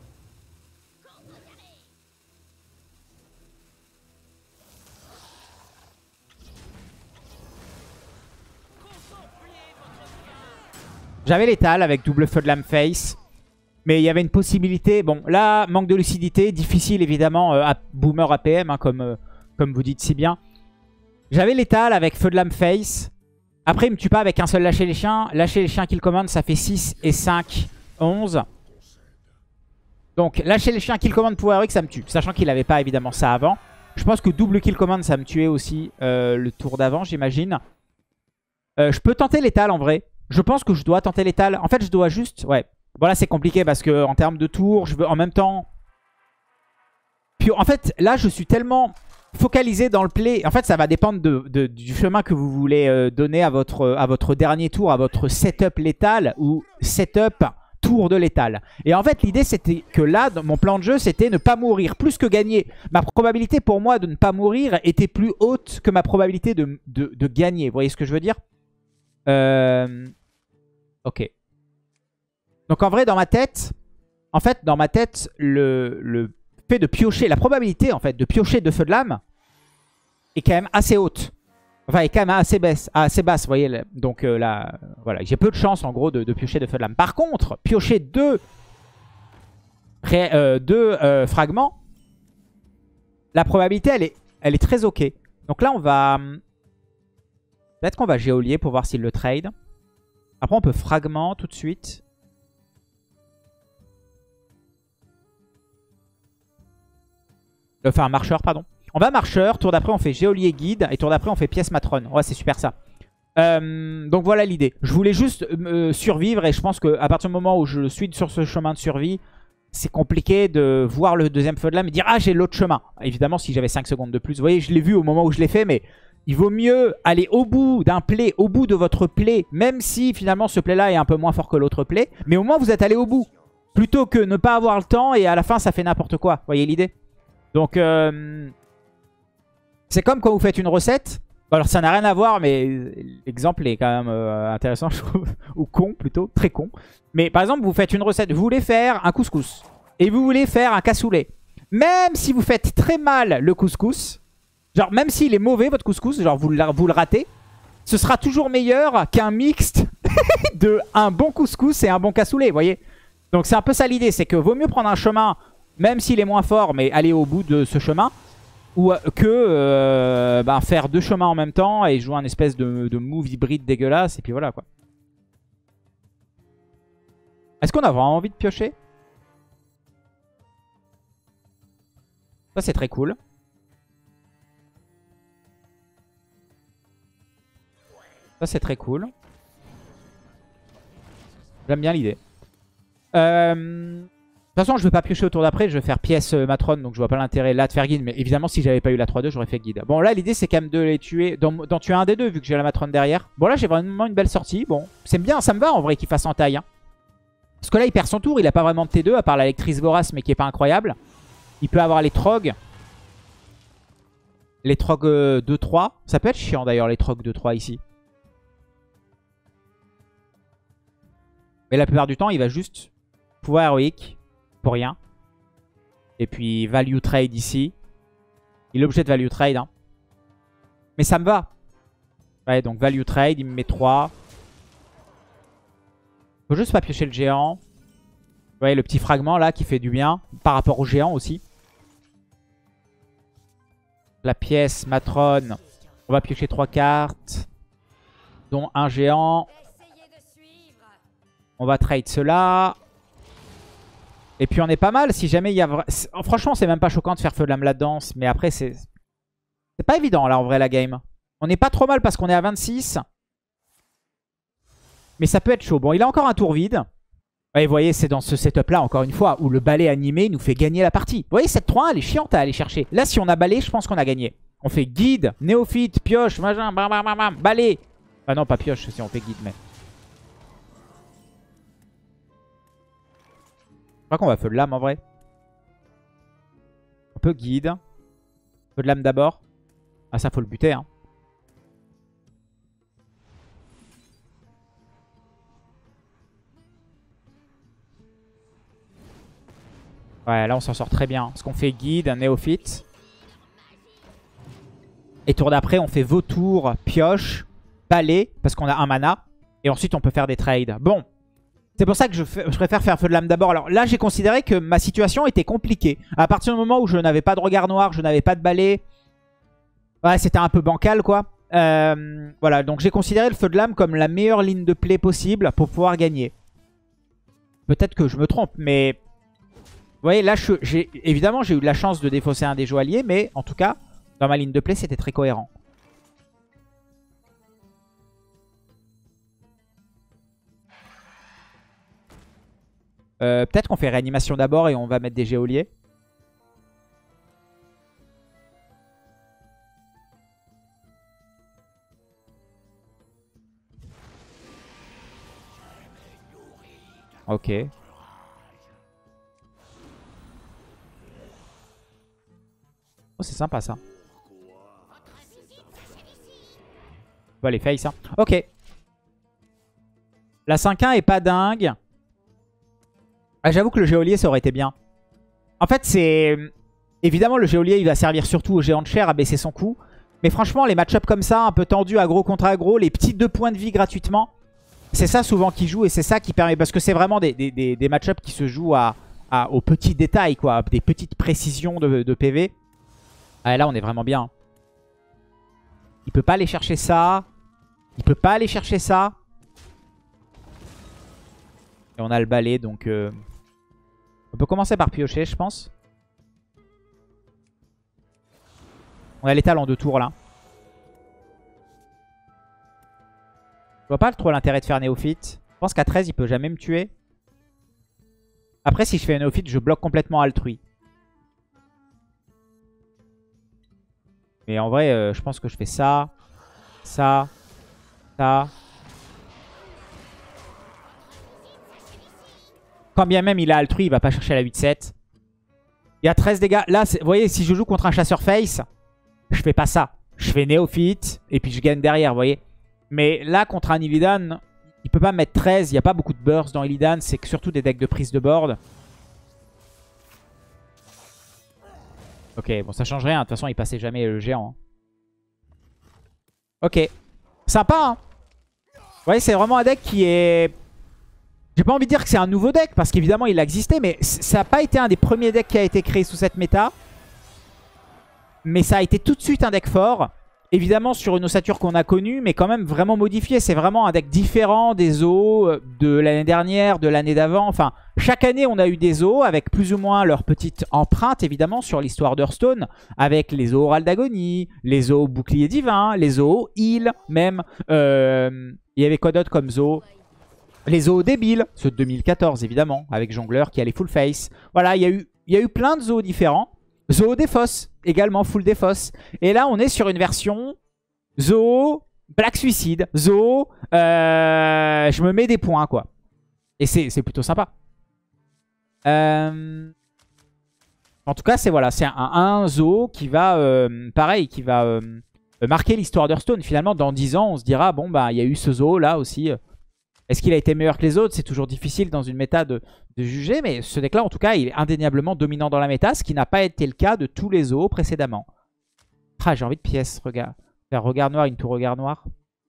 J'avais l'étal avec double feu de lame face. Mais il y avait une possibilité. Bon, là, manque de lucidité. Difficile, évidemment, boomer APM, hein, comme vous dites si bien. J'avais l'étal avec feu de lame face. Après, il me tue pas avec un seul lâcher les chiens. Lâcher les chiens qu'il commande, ça fait 6 et 5, 11. Donc, lâcher les chiens qu'il commande pour Heroic, ça me tue. Sachant qu'il n'avait pas, évidemment, ça avant. Je pense que double kill command, ça me tuait aussi le tour d'avant, j'imagine. Je peux tenter l'étal, en vrai. Je pense que je dois tenter l'étal. En fait, je dois juste... Ouais. Bon, là, c'est compliqué parce que en termes de tour, je veux en même temps... Puis, en fait, là, je suis tellement focalisé dans le play. En fait, ça va dépendre du chemin que vous voulez donner à votre dernier tour, à votre setup létal ou setup tour de létal. Et en fait, l'idée, c'était que là, dans mon plan de jeu, c'était ne pas mourir plus que gagner. Ma probabilité pour moi de ne pas mourir était plus haute que ma probabilité de gagner. Vous voyez ce que je veux dire? Ok. Donc en vrai, dans ma tête, le fait de piocher, la probabilité en fait de piocher de feu de lame est quand même assez haute. Enfin, est quand même assez basse, vous voyez. Donc là, voilà, j'ai peu de chance en gros de piocher de feu de lame. Par contre, piocher deux fragments, la probabilité, elle est très ok. Donc là, on va... Peut-être qu'on va géolier pour voir s'il le trade. Après, on peut fragment tout de suite. Enfin, marcheur, pardon. On va marcheur. Tour d'après, on fait géolier guide. Et tour d'après, on fait pièce matrone. Ouais, c'est super ça. Donc voilà l'idée. Je voulais juste survivre. Et je pense qu'à partir du moment où je suis sur ce chemin de survie, c'est compliqué de voir le deuxième feu de lame et dire « Ah, j'ai l'autre chemin ». Évidemment, si j'avais 5 secondes de plus. Vous voyez, je l'ai vu au moment où je l'ai fait, mais... Il vaut mieux aller au bout d'un play, au bout de votre play, même si finalement ce play-là est un peu moins fort que l'autre play. Mais au moins vous êtes allé au bout. Plutôt que ne pas avoir le temps et à la fin ça fait n'importe quoi. Vous voyez l'idée? Donc c'est comme quand vous faites une recette. Alors ça n'a rien à voir, mais l'exemple est quand même intéressant, je trouve. Ou con plutôt, très con. Mais par exemple, vous faites une recette, vous voulez faire un couscous. Et vous voulez faire un cassoulet. Même si vous faites très mal le couscous... Genre, même s'il est mauvais, votre couscous, genre vous le ratez, ce sera toujours meilleur qu'un mixte de un bon couscous et un bon cassoulet, vous voyez. Donc c'est un peu ça l'idée, c'est que vaut mieux prendre un chemin, même s'il est moins fort, mais aller au bout de ce chemin, ou que faire deux chemins en même temps et jouer un espèce de move hybride dégueulasse, et puis voilà quoi. Est-ce qu'on a vraiment envie de piocher? Ça c'est très cool. Ça, c'est très cool. J'aime bien l'idée. De toute façon, je ne vais pas piocher au tour d'après. Je vais faire pièce matrone, donc je vois pas l'intérêt là de faire guide. Mais évidemment, si j'avais pas eu la 3-2, j'aurais fait guide. Bon, là, l'idée, c'est quand même de les tuer, d'en tuer un des deux, vu que j'ai la matrone derrière. Bon, là, j'ai vraiment une belle sortie. Bon, c'est bien, ça me va en vrai qu'il fasse en taille. Hein. Parce que là, il perd son tour. Il a pas vraiment de T2, à part la lectrice vorace, mais qui est pas incroyable. Il peut avoir les trogs. Les trogs 2-3. Ça peut être chiant d'ailleurs, les trogs 2-3 ici. Mais la plupart du temps, il va juste pouvoir héroïque pour rien. Et puis value trade ici. Il est obligé de value trade. Hein. Mais ça me va. Ouais, donc value trade, il me met 3. Faut juste pas piocher le géant. Vous voyez le petit fragment là qui fait du bien. Par rapport au géant aussi. La pièce matrone. On va piocher 3 cartes. Dont un géant. On va trade cela. Et puis on est pas mal. Si jamais il y a... Franchement, c'est même pas choquant de faire feu de lame là-dedans. Mais après, c'est pas évident là en vrai la game. On n'est pas trop mal parce qu'on est à 26. Mais ça peut être chaud. Bon, il a encore un tour vide. Et vous voyez, c'est dans ce setup là, encore une fois, où le balai animé nous fait gagner la partie. Vous voyez, cette 3-1, elle est chiante à aller chercher. Là, si on a balai, je pense qu'on a gagné. On fait guide, néophyte, pioche, machin, bam, bam, bam, bam, balai. Ah non, pas pioche si on fait guide, mais... crois qu'on va feu de lame en vrai. Un peu guide. Feu de lame d'abord. Ah ça faut le buter hein. Ouais, là on s'en sort très bien. Parce qu'on fait guide, un néophyte. Et tour d'après, on fait vautour, pioche, balai, parce qu'on a un mana. Et ensuite, on peut faire des trades. Bon, c'est pour ça que je préfère faire feu de lame d'abord. Alors là, j'ai considéré que ma situation était compliquée. À partir du moment où je n'avais pas de regard noir, je n'avais pas de balai. Ouais, c'était un peu bancal, quoi. Voilà, donc j'ai considéré le feu de lame comme la meilleure ligne de play possible pour pouvoir gagner. Peut-être que je me trompe, mais... Vous voyez, là, évidemment, j'ai eu de la chance de défausser un des joailliers, mais en tout cas, dans ma ligne de play, c'était très cohérent. Peut-être qu'on fait réanimation d'abord et on va mettre des géoliers. Ok. Oh, c'est sympa ça. On va les face. Hein. Ok. La 5-1 est pas dingue. Ah, j'avoue que le géolier, ça aurait été bien. En fait, c'est... Évidemment, le géolier, il va servir surtout au géant de chair à baisser son coût. Mais franchement, les match-ups comme ça, un peu tendus, aggro contre aggro, les petits 2 points de vie gratuitement, c'est ça souvent qui joue et c'est ça qui permet... Parce que c'est vraiment des match-ups qui se jouent aux petits détails, quoi. Des petites précisions de PV. Ah, là, on est vraiment bien. Il peut pas aller chercher ça. Il peut pas aller chercher ça. Et on a le balai, donc... On peut commencer par piocher, je pense. On a l'étal en 2 tours, là. Je vois pas trop l'intérêt de faire néophyte. Je pense qu'à 13, il peut jamais me tuer. Après, si je fais un néophyte, je bloque complètement Altrui. Mais en vrai, je pense que je fais ça, ça, ça. Quand bien même il a Altrui, il va pas chercher la 8-7. Il y a 13 dégâts. Là, vous voyez, si je joue contre un chasseur face, je fais pas ça. Je fais néophyte et puis je gagne derrière, vous voyez. Mais là, contre un Illidan, il peut pas mettre 13. Il n'y a pas beaucoup de burst dans Illidan. C'est surtout des decks de prise de board. Ok, bon, ça change rien. De toute façon, il passait jamais le géant. Hein. Ok. Sympa, hein. Vous voyez, c'est vraiment un deck qui est... J'ai pas envie de dire que c'est un nouveau deck, parce qu'évidemment, il a existé, mais ça n'a pas été un des premiers decks qui a été créé sous cette méta. Mais ça a été tout de suite un deck fort. Évidemment, sur une ossature qu'on a connue, mais quand même vraiment modifié. C'est vraiment un deck différent des os de l'année dernière, de l'année d'avant. Enfin, chaque année, on a eu des os avec plus ou moins leur petite empreinte, évidemment, sur l'histoire d'Hearthstone. Avec les os Oral d'Agonie, les os Bouclier Divin, les os Heal, même. Il y avait quoi d'autre comme os? Les os débiles, ceux de 2014, évidemment, avec Jongleur qui allait full face. Voilà, il y a eu plein de zoos différents. Zoo Défausse, également full Défausse. Et là, on est sur une version Zoo Black Suicide. Zoo, je me mets des points, quoi. Et c'est plutôt sympa. En tout cas, c'est voilà, un Zoo qui va, pareil, qui va marquer l'histoire d'Hearthstone. Finalement, dans 10 ans, on se dira, bon, bah, il y a eu ce Zoo là aussi. Est-ce qu'il a été meilleur que les autres? C'est toujours difficile dans une méta de juger, mais ce deck-là, en tout cas, il est indéniablement dominant dans la méta, ce qui n'a pas été le cas de tous les zoos précédemment. Ah, j'ai envie de pièce, regarde. Faire regard noir, into regard noir.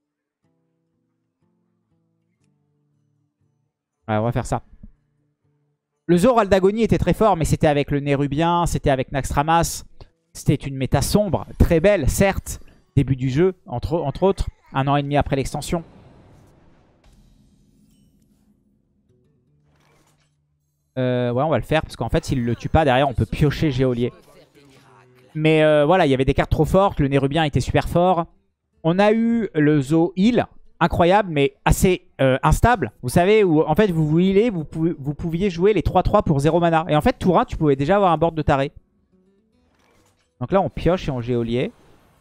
Ouais, on va faire ça. Le zoo Oral d'Agonie était très fort, mais c'était avec le Nérubien, c'était avec Naxxramas. C'était une méta sombre, très belle, certes. Début du jeu, entre autres, 1 an et demi après l'extension. Ouais, on va le faire parce qu'en fait, s'il le tue pas, derrière, on peut piocher Géolier. Mais voilà, il y avait des cartes trop fortes. Le Nérubien était super fort. On a eu le Zoo Heal, incroyable, mais assez instable. Vous savez, où en fait, vous healez, vous pouviez jouer les 3-3 pour 0 mana. Et en fait, tour 1, tu pouvais déjà avoir un board de taré. Donc là, on pioche et on Géolier.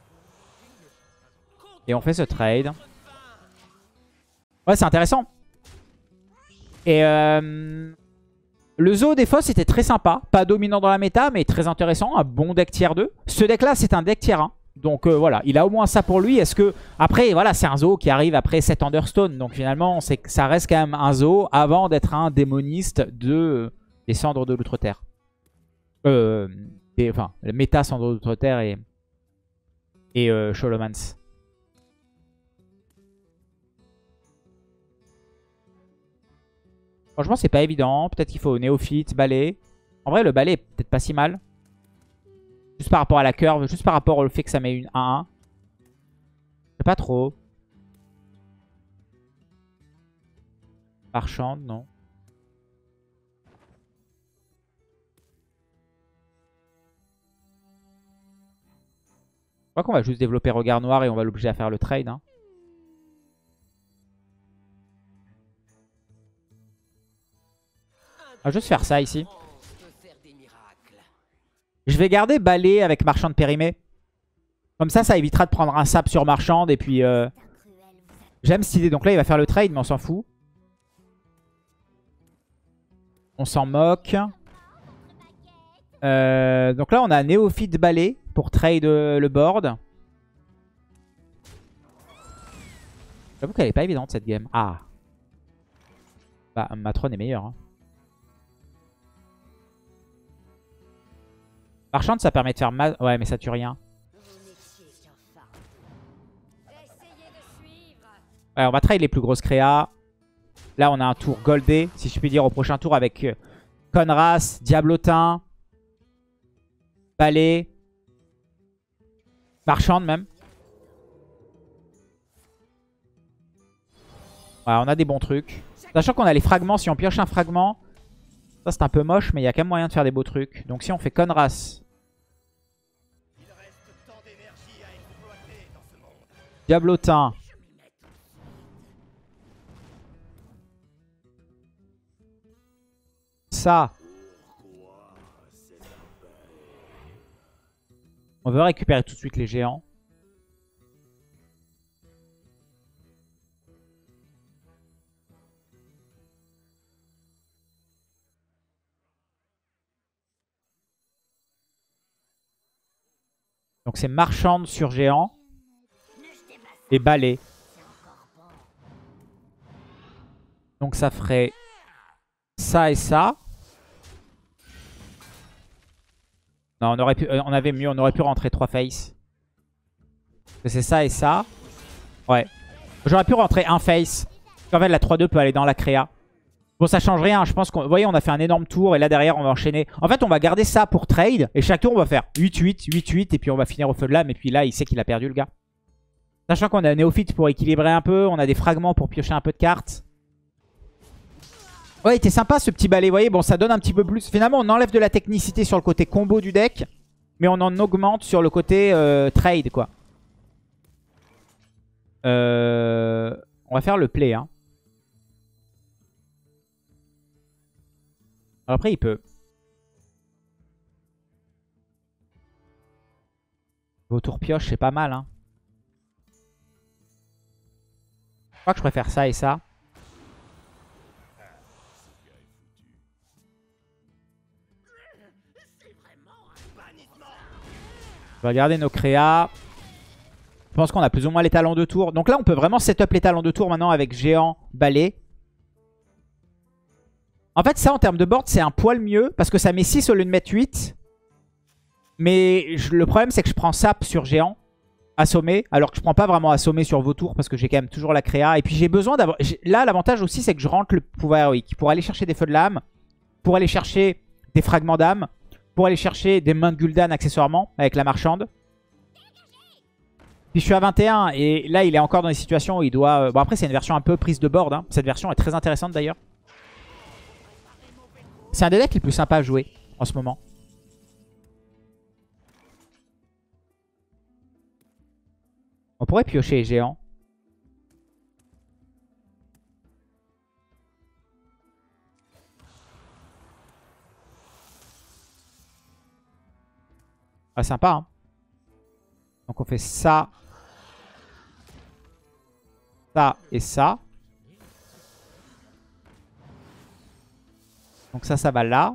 Et on fait ce trade. Ouais, c'est intéressant. Et... Le Zoo des Fosses était très sympa. Pas dominant dans la méta, mais très intéressant. Un bon deck tier 2. Ce deck-là, c'est un deck tier 1. Donc voilà, il a au moins ça pour lui. Est-ce que... Après, voilà, c'est un Zoo qui arrive après 7 Understone. Donc finalement, ça reste quand même un Zoo avant d'être un démoniste des Cendres de l'Outre-Terre. Enfin, le méta Cendres de l'Outre-Terre et Sholomance. Franchement, c'est pas évident. Peut-être qu'il faut néophyte, balai. En vrai, le balai est peut-être pas si mal. Juste par rapport à la curve, juste par rapport au fait que ça met une 1-1. Je sais pas trop. Marchande, non. Je crois qu'on va juste développer Regard Noir et on va l'obliger à faire le trade. Hein. On va juste faire ça ici. Je vais garder balai avec Marchande périmée. Comme ça évitera de prendre un sap sur Marchande. Et puis, j'aime cette idée. Donc là, il va faire le trade, mais on s'en fout. On s'en moque. Donc là, on a Néophyte balai pour trade le board. J'avoue qu'elle est pas évidente, cette game. Ah. Bah, Matron est meilleur. Hein. Marchande, ça permet de faire... Ouais, mais ça tue rien. Ouais, on va trade les plus grosses créas. Là, on a un tour goldé, si je puis dire, au prochain tour avec Conras, Diablotin, Balai, Marchande même. Ouais, on a des bons trucs. Sachant qu'on a les fragments, si on pioche un fragment, ça c'est un peu moche, mais il y a quand même moyen de faire des beaux trucs. Donc si on fait Conras, Diablotin, ça. On veut récupérer tout de suite les géants. Donc c'est Marchande sur géant. Et balai. Donc ça ferait ça et ça. Non, on avait mieux, on aurait pu rentrer 3 face. C'est ça et ça. Ouais. J'aurais pu rentrer un face. En fait, la 3-2 peut aller dans la créa. Bon, ça change rien. Je pense qu'on... Vous voyez, on a fait un énorme tour. Et là, derrière, on va enchaîner. En fait, on va garder ça pour trade. Et chaque tour, on va faire 8-8, 8-8. Et puis, on va finir au feu de lame. Et puis là, il sait qu'il a perdu, le gars. Sachant qu'on a un néophyte pour équilibrer un peu. On a des fragments pour piocher un peu de cartes. Ouais, il était sympa ce petit balai. Vous voyez, bon, ça donne un petit peu plus. Finalement, on enlève de la technicité sur le côté combo du deck. Mais on en augmente sur le côté trade, quoi. On va faire le play, hein. Alors après, il peut. Vautour pioche, c'est pas mal, hein. Je crois que je préfère ça et ça. On va regarder nos créas. Je pense qu'on a plus ou moins les talents de tour. Donc là, on peut vraiment setup les talents de tour maintenant avec géant, balai. En fait, ça, en termes de board, c'est un poil mieux. Parce que ça met 6 au lieu de mettre 8. Mais le problème, c'est que je prends sap sur géant, assommé. Alors que je prends pas vraiment assommé sur vautour. Parce que j'ai quand même toujours la créa. Et puis j'ai besoin d'avoir... Là, l'avantage aussi, c'est que je rentre le pouvoir héroïque. Pour aller chercher des feux de lame. Pour aller chercher des fragments d'âme. Pour aller chercher des mains de Gul'dan accessoirement. Avec la marchande. Puis je suis à 21 et là il est encore dans des situations où il doit... Bon après c'est une version un peu prise de board. Hein. Cette version est très intéressante d'ailleurs. C'est un des decks les plus sympas à jouer en ce moment. On pourrait piocher les géants. Ah sympa hein. Donc on fait ça. Ça et ça. Donc ça va là.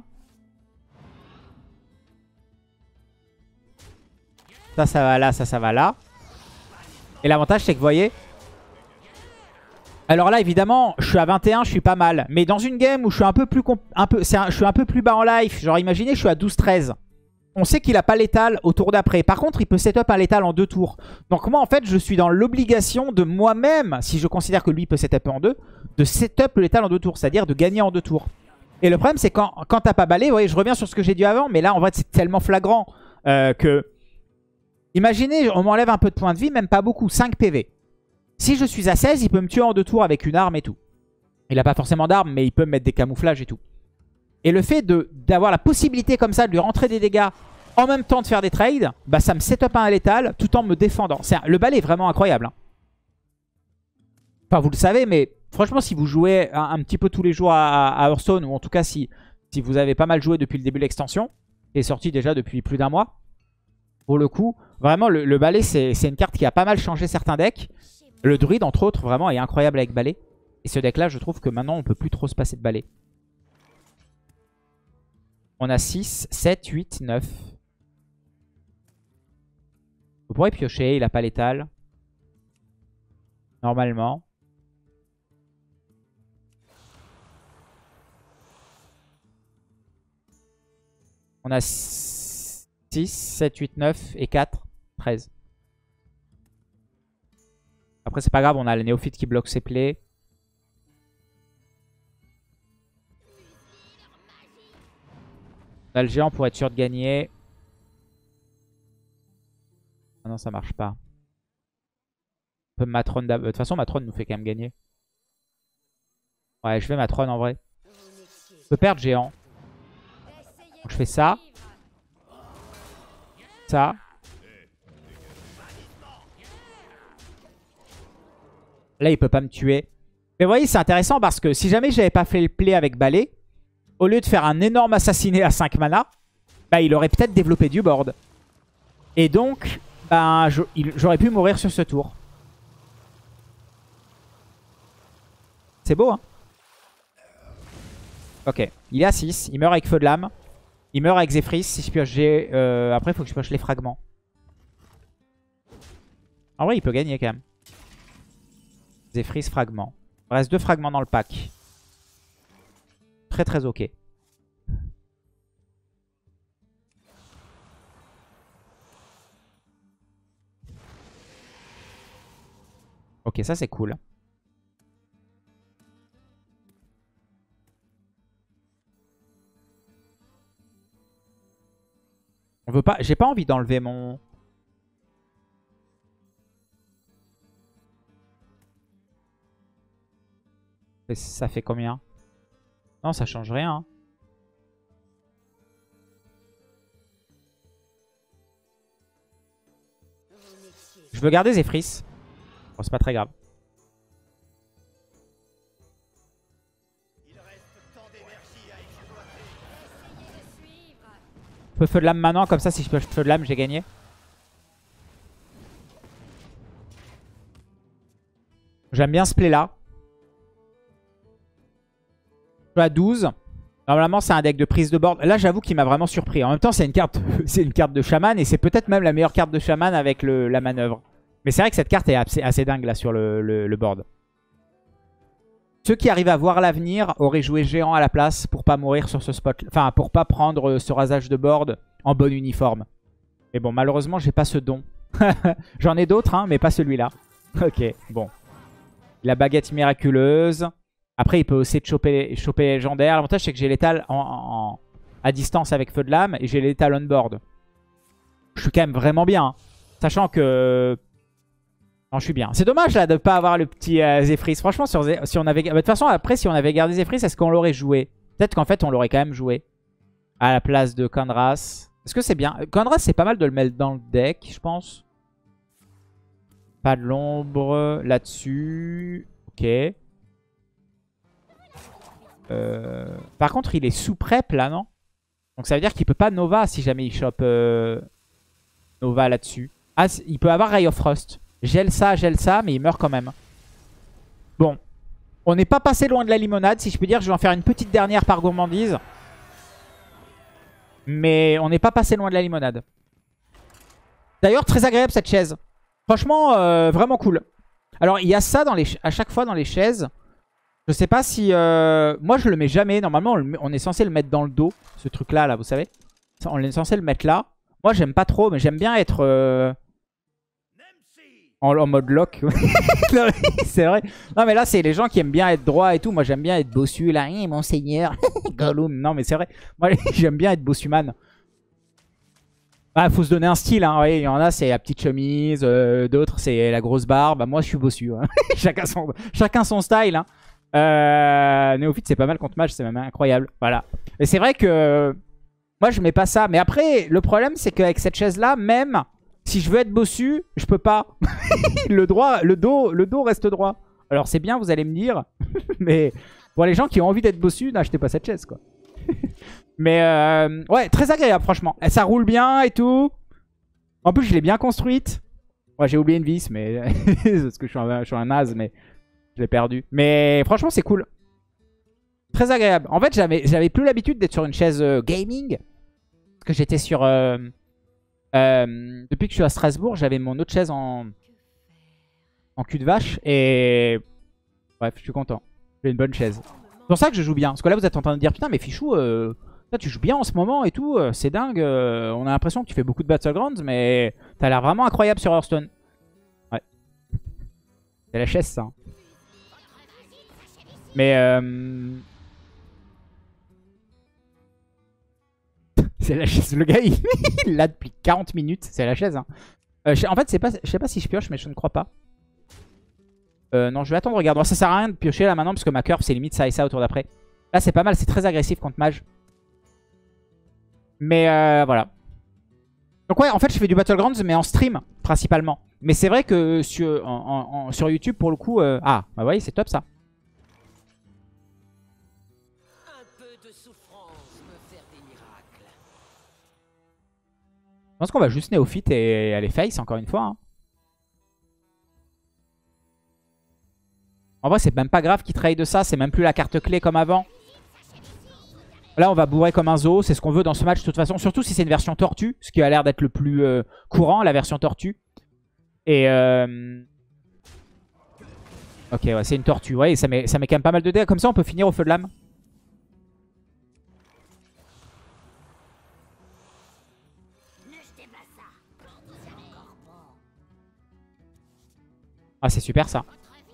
Ça va là, ça va là. Et l'avantage, c'est que vous voyez... Alors là, évidemment, je suis à 21, je suis pas mal. Mais dans une game où je suis un peu plus, je suis un peu plus bas en life, genre imaginez, je suis à 12-13. On sait qu'il a pas létal au tour d'après. Par contre, il peut setup un létal en 2 tours. Donc moi, en fait, je suis dans l'obligation de moi-même, si je considère que lui peut setup en 2, de setup le létal en 2 tours. C'est-à-dire de gagner en 2 tours. Et le problème, c'est quand t'as pas balai, vous voyez, je reviens sur ce que j'ai dit avant, mais là, en fait, c'est tellement flagrant que... Imaginez, on m'enlève un peu de points de vie, même pas beaucoup, 5 PV. Si je suis à 16, il peut me tuer en 2 tours avec une arme et tout. Il a pas forcément d'arme, mais il peut me mettre des camouflages et tout. Et le fait d'avoir la possibilité comme ça de lui rentrer des dégâts en même temps de faire des trades, bah ça me setup un létal tout en me défendant. Le balai est vraiment incroyable. Hein. Enfin, vous le savez, mais franchement, si vous jouez un petit peu tous les jours à Hearthstone, ou en tout cas si vous avez pas mal joué depuis le début de l'extension, qui est sorti déjà depuis plus d'1 mois, pour le coup, vraiment, le balai, c'est une carte qui a pas mal changé certains decks. Le druide, entre autres, vraiment, est incroyable avec balai. Et ce deck-là, je trouve que maintenant, on peut plus trop se passer de balai. On a 6, 7, 8, 9. Vous pourrez piocher, il a pas létal. Normalement. On a 6, 7, 8, 9 et 4, 13. Après, c'est pas grave, on a le néophyte qui bloque ses plays. On a le géant pour être sûr de gagner. Ah non, ça marche pas. On peut Matron de toute façon, Matron nous fait quand même gagner. Ouais, je vais Matron en vrai. Je peux perdre géant. Donc je fais ça. Ça. Là, il peut pas me tuer. Mais vous voyez, c'est intéressant parce que si jamais j'avais pas fait le play avec balai, au lieu de faire un énorme assassiné à 5 mana, bah, il aurait peut-être développé du board. Et donc, bah, j'aurais pu mourir sur ce tour. C'est beau, hein? Ok, il est à 6. Il meurt avec feu de lame. Il meurt avec Zephrys. Si je pioche après, il faut que je pioche les fragments. En vrai, il peut gagner quand même. Zephrys, fragment. Il reste 2 fragments dans le pack. Très très ok. Ok, ça c'est cool. On veut pas. J'ai pas envie d'enlever mon. Ça fait combien? Non, ça change rien. Hein. Je veux garder Zephrys. Bon, c'est pas très grave. Je peux feu de lame maintenant, comme ça si je peux feu de lame, j'ai gagné. J'aime bien ce play là. Je suis à 12. Normalement, c'est un deck de prise de board. Là, j'avoue qu'il m'a vraiment surpris. En même temps, c'est une carte, c'est une carte de chaman. Et c'est peut-être même la meilleure carte de chaman avec la manœuvre. Mais c'est vrai que cette carte est assez dingue là sur le board. Ceux qui arrivent à voir l'avenir auraient joué géant à la place pour pas mourir sur ce spot. Enfin, pour pas prendre ce rasage de board en bon uniforme. Mais bon, malheureusement, j'ai pas ce don. J'en ai d'autres, hein, mais pas celui-là. Ok, bon. La baguette miraculeuse. Après, il peut aussi choper légendaire. L'avantage, c'est que j'ai l'étal à distance avec feu de lame et j'ai l'étal on board. Je suis quand même vraiment bien. Hein. Sachant que... Non, je suis bien. C'est dommage là de ne pas avoir le petit Zephrys. Franchement, si on avait... De toute façon, après, si on avait gardé Zephrys, est-ce qu'on l'aurait joué? Peut-être qu'en fait, on l'aurait quand même joué. À la place de Kandras. Est-ce que c'est bien? Kandras, c'est pas mal de le mettre dans le deck, je pense. Pas de l'ombre là-dessus. Ok. Par contre, il est sous prep là, non? Donc ça veut dire qu'il peut pas Nova si jamais il chope Nova là-dessus. Ah, il peut avoir Ray of Frost. Gèle ça, mais il meurt quand même. Bon. On n'est pas passé loin de la limonade, si je peux dire. Je vais en faire une petite dernière par gourmandise. Mais on n'est pas passé loin de la limonade. D'ailleurs, très agréable cette chaise. Franchement, vraiment cool. Alors, il y a ça à chaque fois dans les chaises. Je sais pas si... Moi, je le mets jamais. Normalement, on est censé le mettre dans le dos. Ce truc-là, là, vous savez. On est censé le mettre là. Moi, j'aime pas trop, mais j'aime bien être en mode lock. Non, c'est vrai. Non, mais là, c'est les gens qui aiment bien être droit et tout. Moi, j'aime bien être bossu. Là, monseigneur. Gollum. Non, mais c'est vrai. Moi, j'aime bien être bossuman. Ah, faut se donner un style, hein. Ouais, il y en a, c'est la petite chemise. D'autres, c'est la grosse barbe. Bah, moi, je suis bossu. Hein. chacun son style. Hein. Néophyte, c'est pas mal contre mage. C'est même incroyable. Voilà. Et c'est vrai que moi, je mets pas ça. Mais après, le problème, c'est qu'avec cette chaise-là, même si je veux être bossu, je peux pas. Le dos reste droit. Alors, c'est bien, vous allez me dire. Mais pour les gens qui ont envie d'être bossu, n'achetez pas cette chaise, quoi. Mais ouais, très agréable, franchement. Ça roule bien et tout. En plus, je l'ai bien construite. Ouais, j'ai oublié une vis, mais parce que je suis un naze, mais je l'ai perdu. Mais franchement, c'est cool. Très agréable. En fait, j'avais plus l'habitude d'être sur une chaise gaming. Parce que j'étais sur... depuis que je suis à Strasbourg, j'avais mon autre chaise en cul de vache. Et bref, je suis content. J'ai une bonne chaise. C'est pour ça que je joue bien. Parce que là, vous êtes en train de dire, putain, mais Fichou, là, tu joues bien en ce moment et tout. C'est dingue. On a l'impression que tu fais beaucoup de Battlegrounds, mais t'as l'air vraiment incroyable sur Hearthstone. Ouais. C'est la chaise, ça. Hein. Mais... c'est la chaise. Le gars, il l'a depuis 40 minutes. C'est la chaise. Hein. En fait, je sais pas si je pioche, mais je ne crois pas. Non, je vais attendre. Regarde, bon, ça sert à rien de piocher là maintenant parce que ma curve, c'est limite ça et ça autour d'après. Là, c'est pas mal. C'est très agressif contre mage. Mais voilà. Donc ouais, en fait, je fais du Battlegrounds, mais en stream, principalement. Mais c'est vrai que sur YouTube, pour le coup... Ah, bah vous voyez, c'est top, ça. Un peu de souffrance peut faire des miracles. Je pense qu'on va juste néophyte et aller face, encore une fois. Hein. En vrai, c'est même pas grave qu'il trade ça. C'est même plus la carte clé comme avant. Là, on va bourrer comme un zoo. C'est ce qu'on veut dans ce match, de toute façon. Surtout si c'est une version tortue. Ce qui a l'air d'être le plus courant, la version tortue. Et... Ok, ouais, c'est une tortue. Ouais, ça met quand même pas mal de dégâts. Comme ça, on peut finir au feu de lame. Ah, c'est super, ça.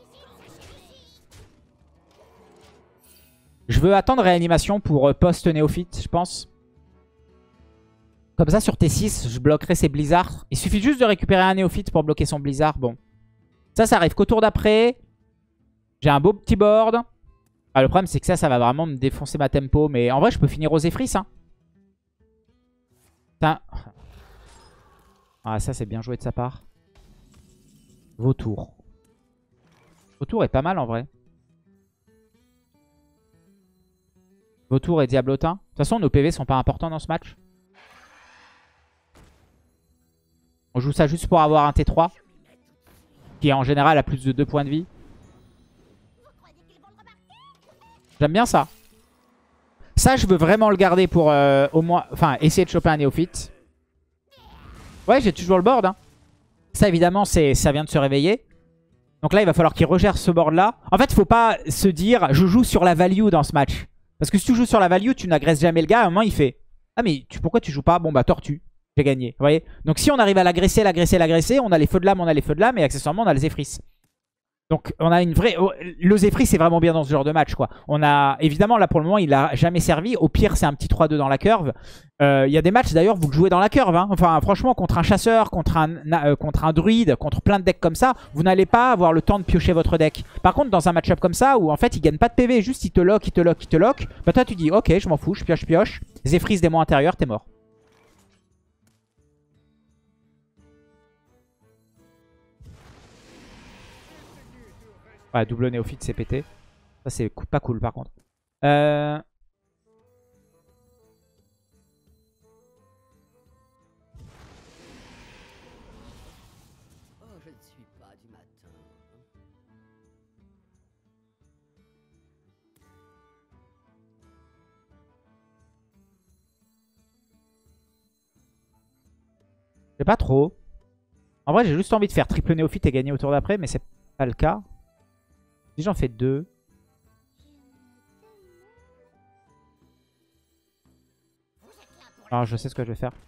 Je veux attendre réanimation pour post-néophyte, je pense. Comme ça, sur T6, je bloquerai ses blizzards. Il suffit juste de récupérer un néophyte pour bloquer son blizzard. Bon. Ça arrive qu'au tour d'après. J'ai un beau petit board. Ah, le problème, c'est que ça va vraiment me défoncer ma tempo. Mais en vrai, je peux finir aux Zephyrs. Hein. Ça... Ah, ça, c'est bien joué de sa part. Vautour. Vautour est pas mal, en vrai. Vautour et Diablotin. De toute façon, nos PV sont pas importants dans ce match. On joue ça juste pour avoir un T3. Qui en général a plus de 2 points de vie. J'aime bien ça. Ça, je veux vraiment le garder pour au moins... Enfin, essayer de choper un néophyte. Ouais, j'ai toujours le board. Hein. Ça, évidemment, ça vient de se réveiller. Donc là, il va falloir qu'il regère ce board-là. En fait, il faut pas se dire, je joue sur la value dans ce match. Parce que si tu joues sur la value, tu n'agresses jamais le gars. À un moment, il fait, ah mais pourquoi tu joues pas? Bon bah, tortue. J'ai gagné. Vous voyez? Donc si on arrive à l'agresser, on a les feux de lame, et accessoirement, on a les Zephyrs. Donc on a une vraie... Le Zephyr, c'est vraiment bien dans ce genre de match, quoi. On a... Évidemment, là, pour le moment, il a jamais servi. Au pire, c'est un petit 3-2 dans la curve. Il y a des matchs, d'ailleurs, vous le jouez dans la curve. Hein. Enfin, franchement, contre un chasseur, contre un druide, contre plein de decks comme ça, vous n'allez pas avoir le temps de piocher votre deck. Par contre, dans un match-up comme ça, où en fait, il gagne pas de PV, juste il te lock, bah toi, tu dis, ok, je m'en fous, je pioche. Zephyr, démon intérieur, t'es mort. Ouais, double néophyte, c'est pété. Ça, c'est pas cool, par contre. Oh, je ne suis pas du matin. sais pas trop. En vrai, j'ai juste envie de faire triple néophyte et gagner au tour d'après, mais c'est pas le cas. Si j'en fais 2. Alors, je sais ce que je vais faire.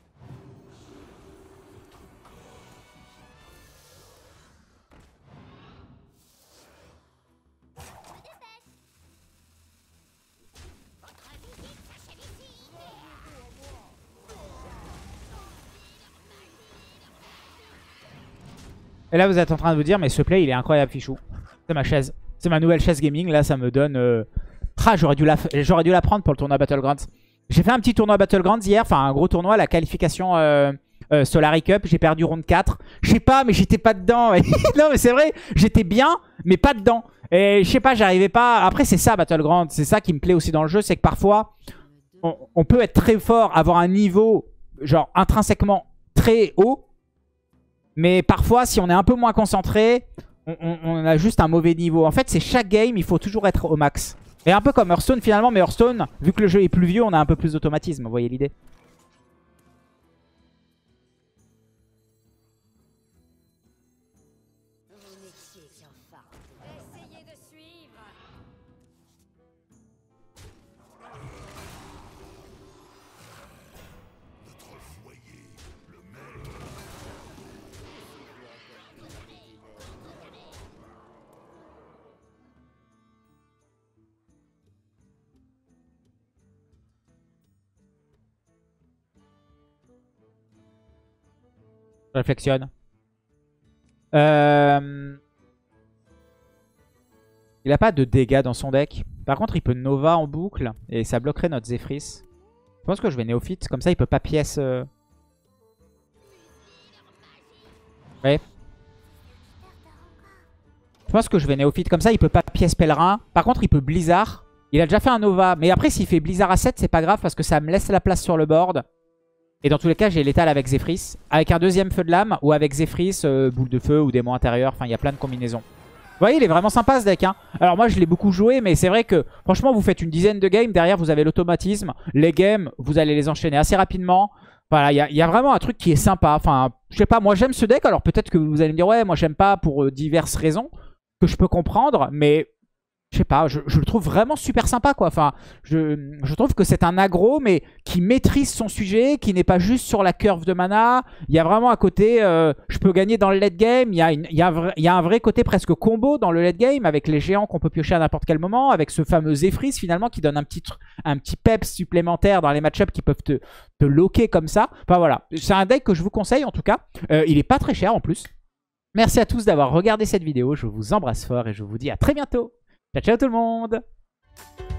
Et là, vous êtes en train de vous dire, mais ce play, il est incroyable, Fichou. C'est ma chaise. C'est ma nouvelle chaise gaming. Là, ça me donne... Ah, j'aurais dû la prendre pour le tournoi Battlegrounds. J'ai fait un petit tournoi Battlegrounds hier. Enfin, un gros tournoi, la qualification Solary Cup. J'ai perdu round 4. Je sais pas, mais j'étais pas dedans. Non, mais c'est vrai. J'étais bien, mais pas dedans. Et je sais pas, j'arrivais pas... Après, c'est ça, Battlegrounds. C'est ça qui me plaît aussi dans le jeu. C'est que parfois, on peut être très fort, avoir un niveau, genre, intrinsèquement très haut. Mais parfois, si on est un peu moins concentré, on a juste un mauvais niveau. En fait, c'est chaque game, il faut toujours être au max. Et un peu comme Hearthstone finalement, mais Hearthstone, vu que le jeu est plus vieux, on a un peu plus d'automatisme. Vous voyez l'idée? Essayez de suivre. Je réflexionne. Il a pas de dégâts dans son deck. Par contre, il peut Nova en boucle et ça bloquerait notre Zephrys. Je pense que je vais néophyte. Comme ça, il peut pas pièce... Ouais. Je pense que je vais néophyte. Comme ça, il peut pas pièce pèlerin. Par contre, il peut Blizzard. Il a déjà fait un Nova. Mais après, s'il fait Blizzard à 7, c'est pas grave parce que ça me laisse la place sur le board. Et dans tous les cas, j'ai l'étal avec Zephrys. Avec un deuxième feu de lame ou avec Zephrys, boule de feu ou démon intérieur. Enfin, il y a plein de combinaisons. Vous voyez, il est vraiment sympa ce deck. Hein. Alors moi, je l'ai beaucoup joué, mais c'est vrai que franchement, vous faites une dizaine de games. Derrière, vous avez l'automatisme. Les games, vous allez les enchaîner assez rapidement. Voilà, il y a vraiment un truc qui est sympa. Enfin, je sais pas, moi j'aime ce deck. Alors peut-être que vous allez me dire, ouais, moi j'aime pas pour diverses raisons que je peux comprendre. Mais je sais pas, je le trouve vraiment super sympa quoi. Enfin, je trouve que c'est un aggro mais qui maîtrise son sujet, qui n'est pas juste sur la curve de mana. Il y a vraiment un côté, je peux gagner dans le late game. Il y a un vrai côté presque combo dans le late game avec les géants qu'on peut piocher à n'importe quel moment, avec ce fameux Zephrys finalement qui donne un petit peps supplémentaire dans les match-ups qui peuvent te locker comme ça. Enfin voilà, c'est un deck que je vous conseille en tout cas. Il est pas très cher en plus. Merci à tous d'avoir regardé cette vidéo. Je vous embrasse fort et je vous dis à très bientôt. Ciao, ciao tout le monde!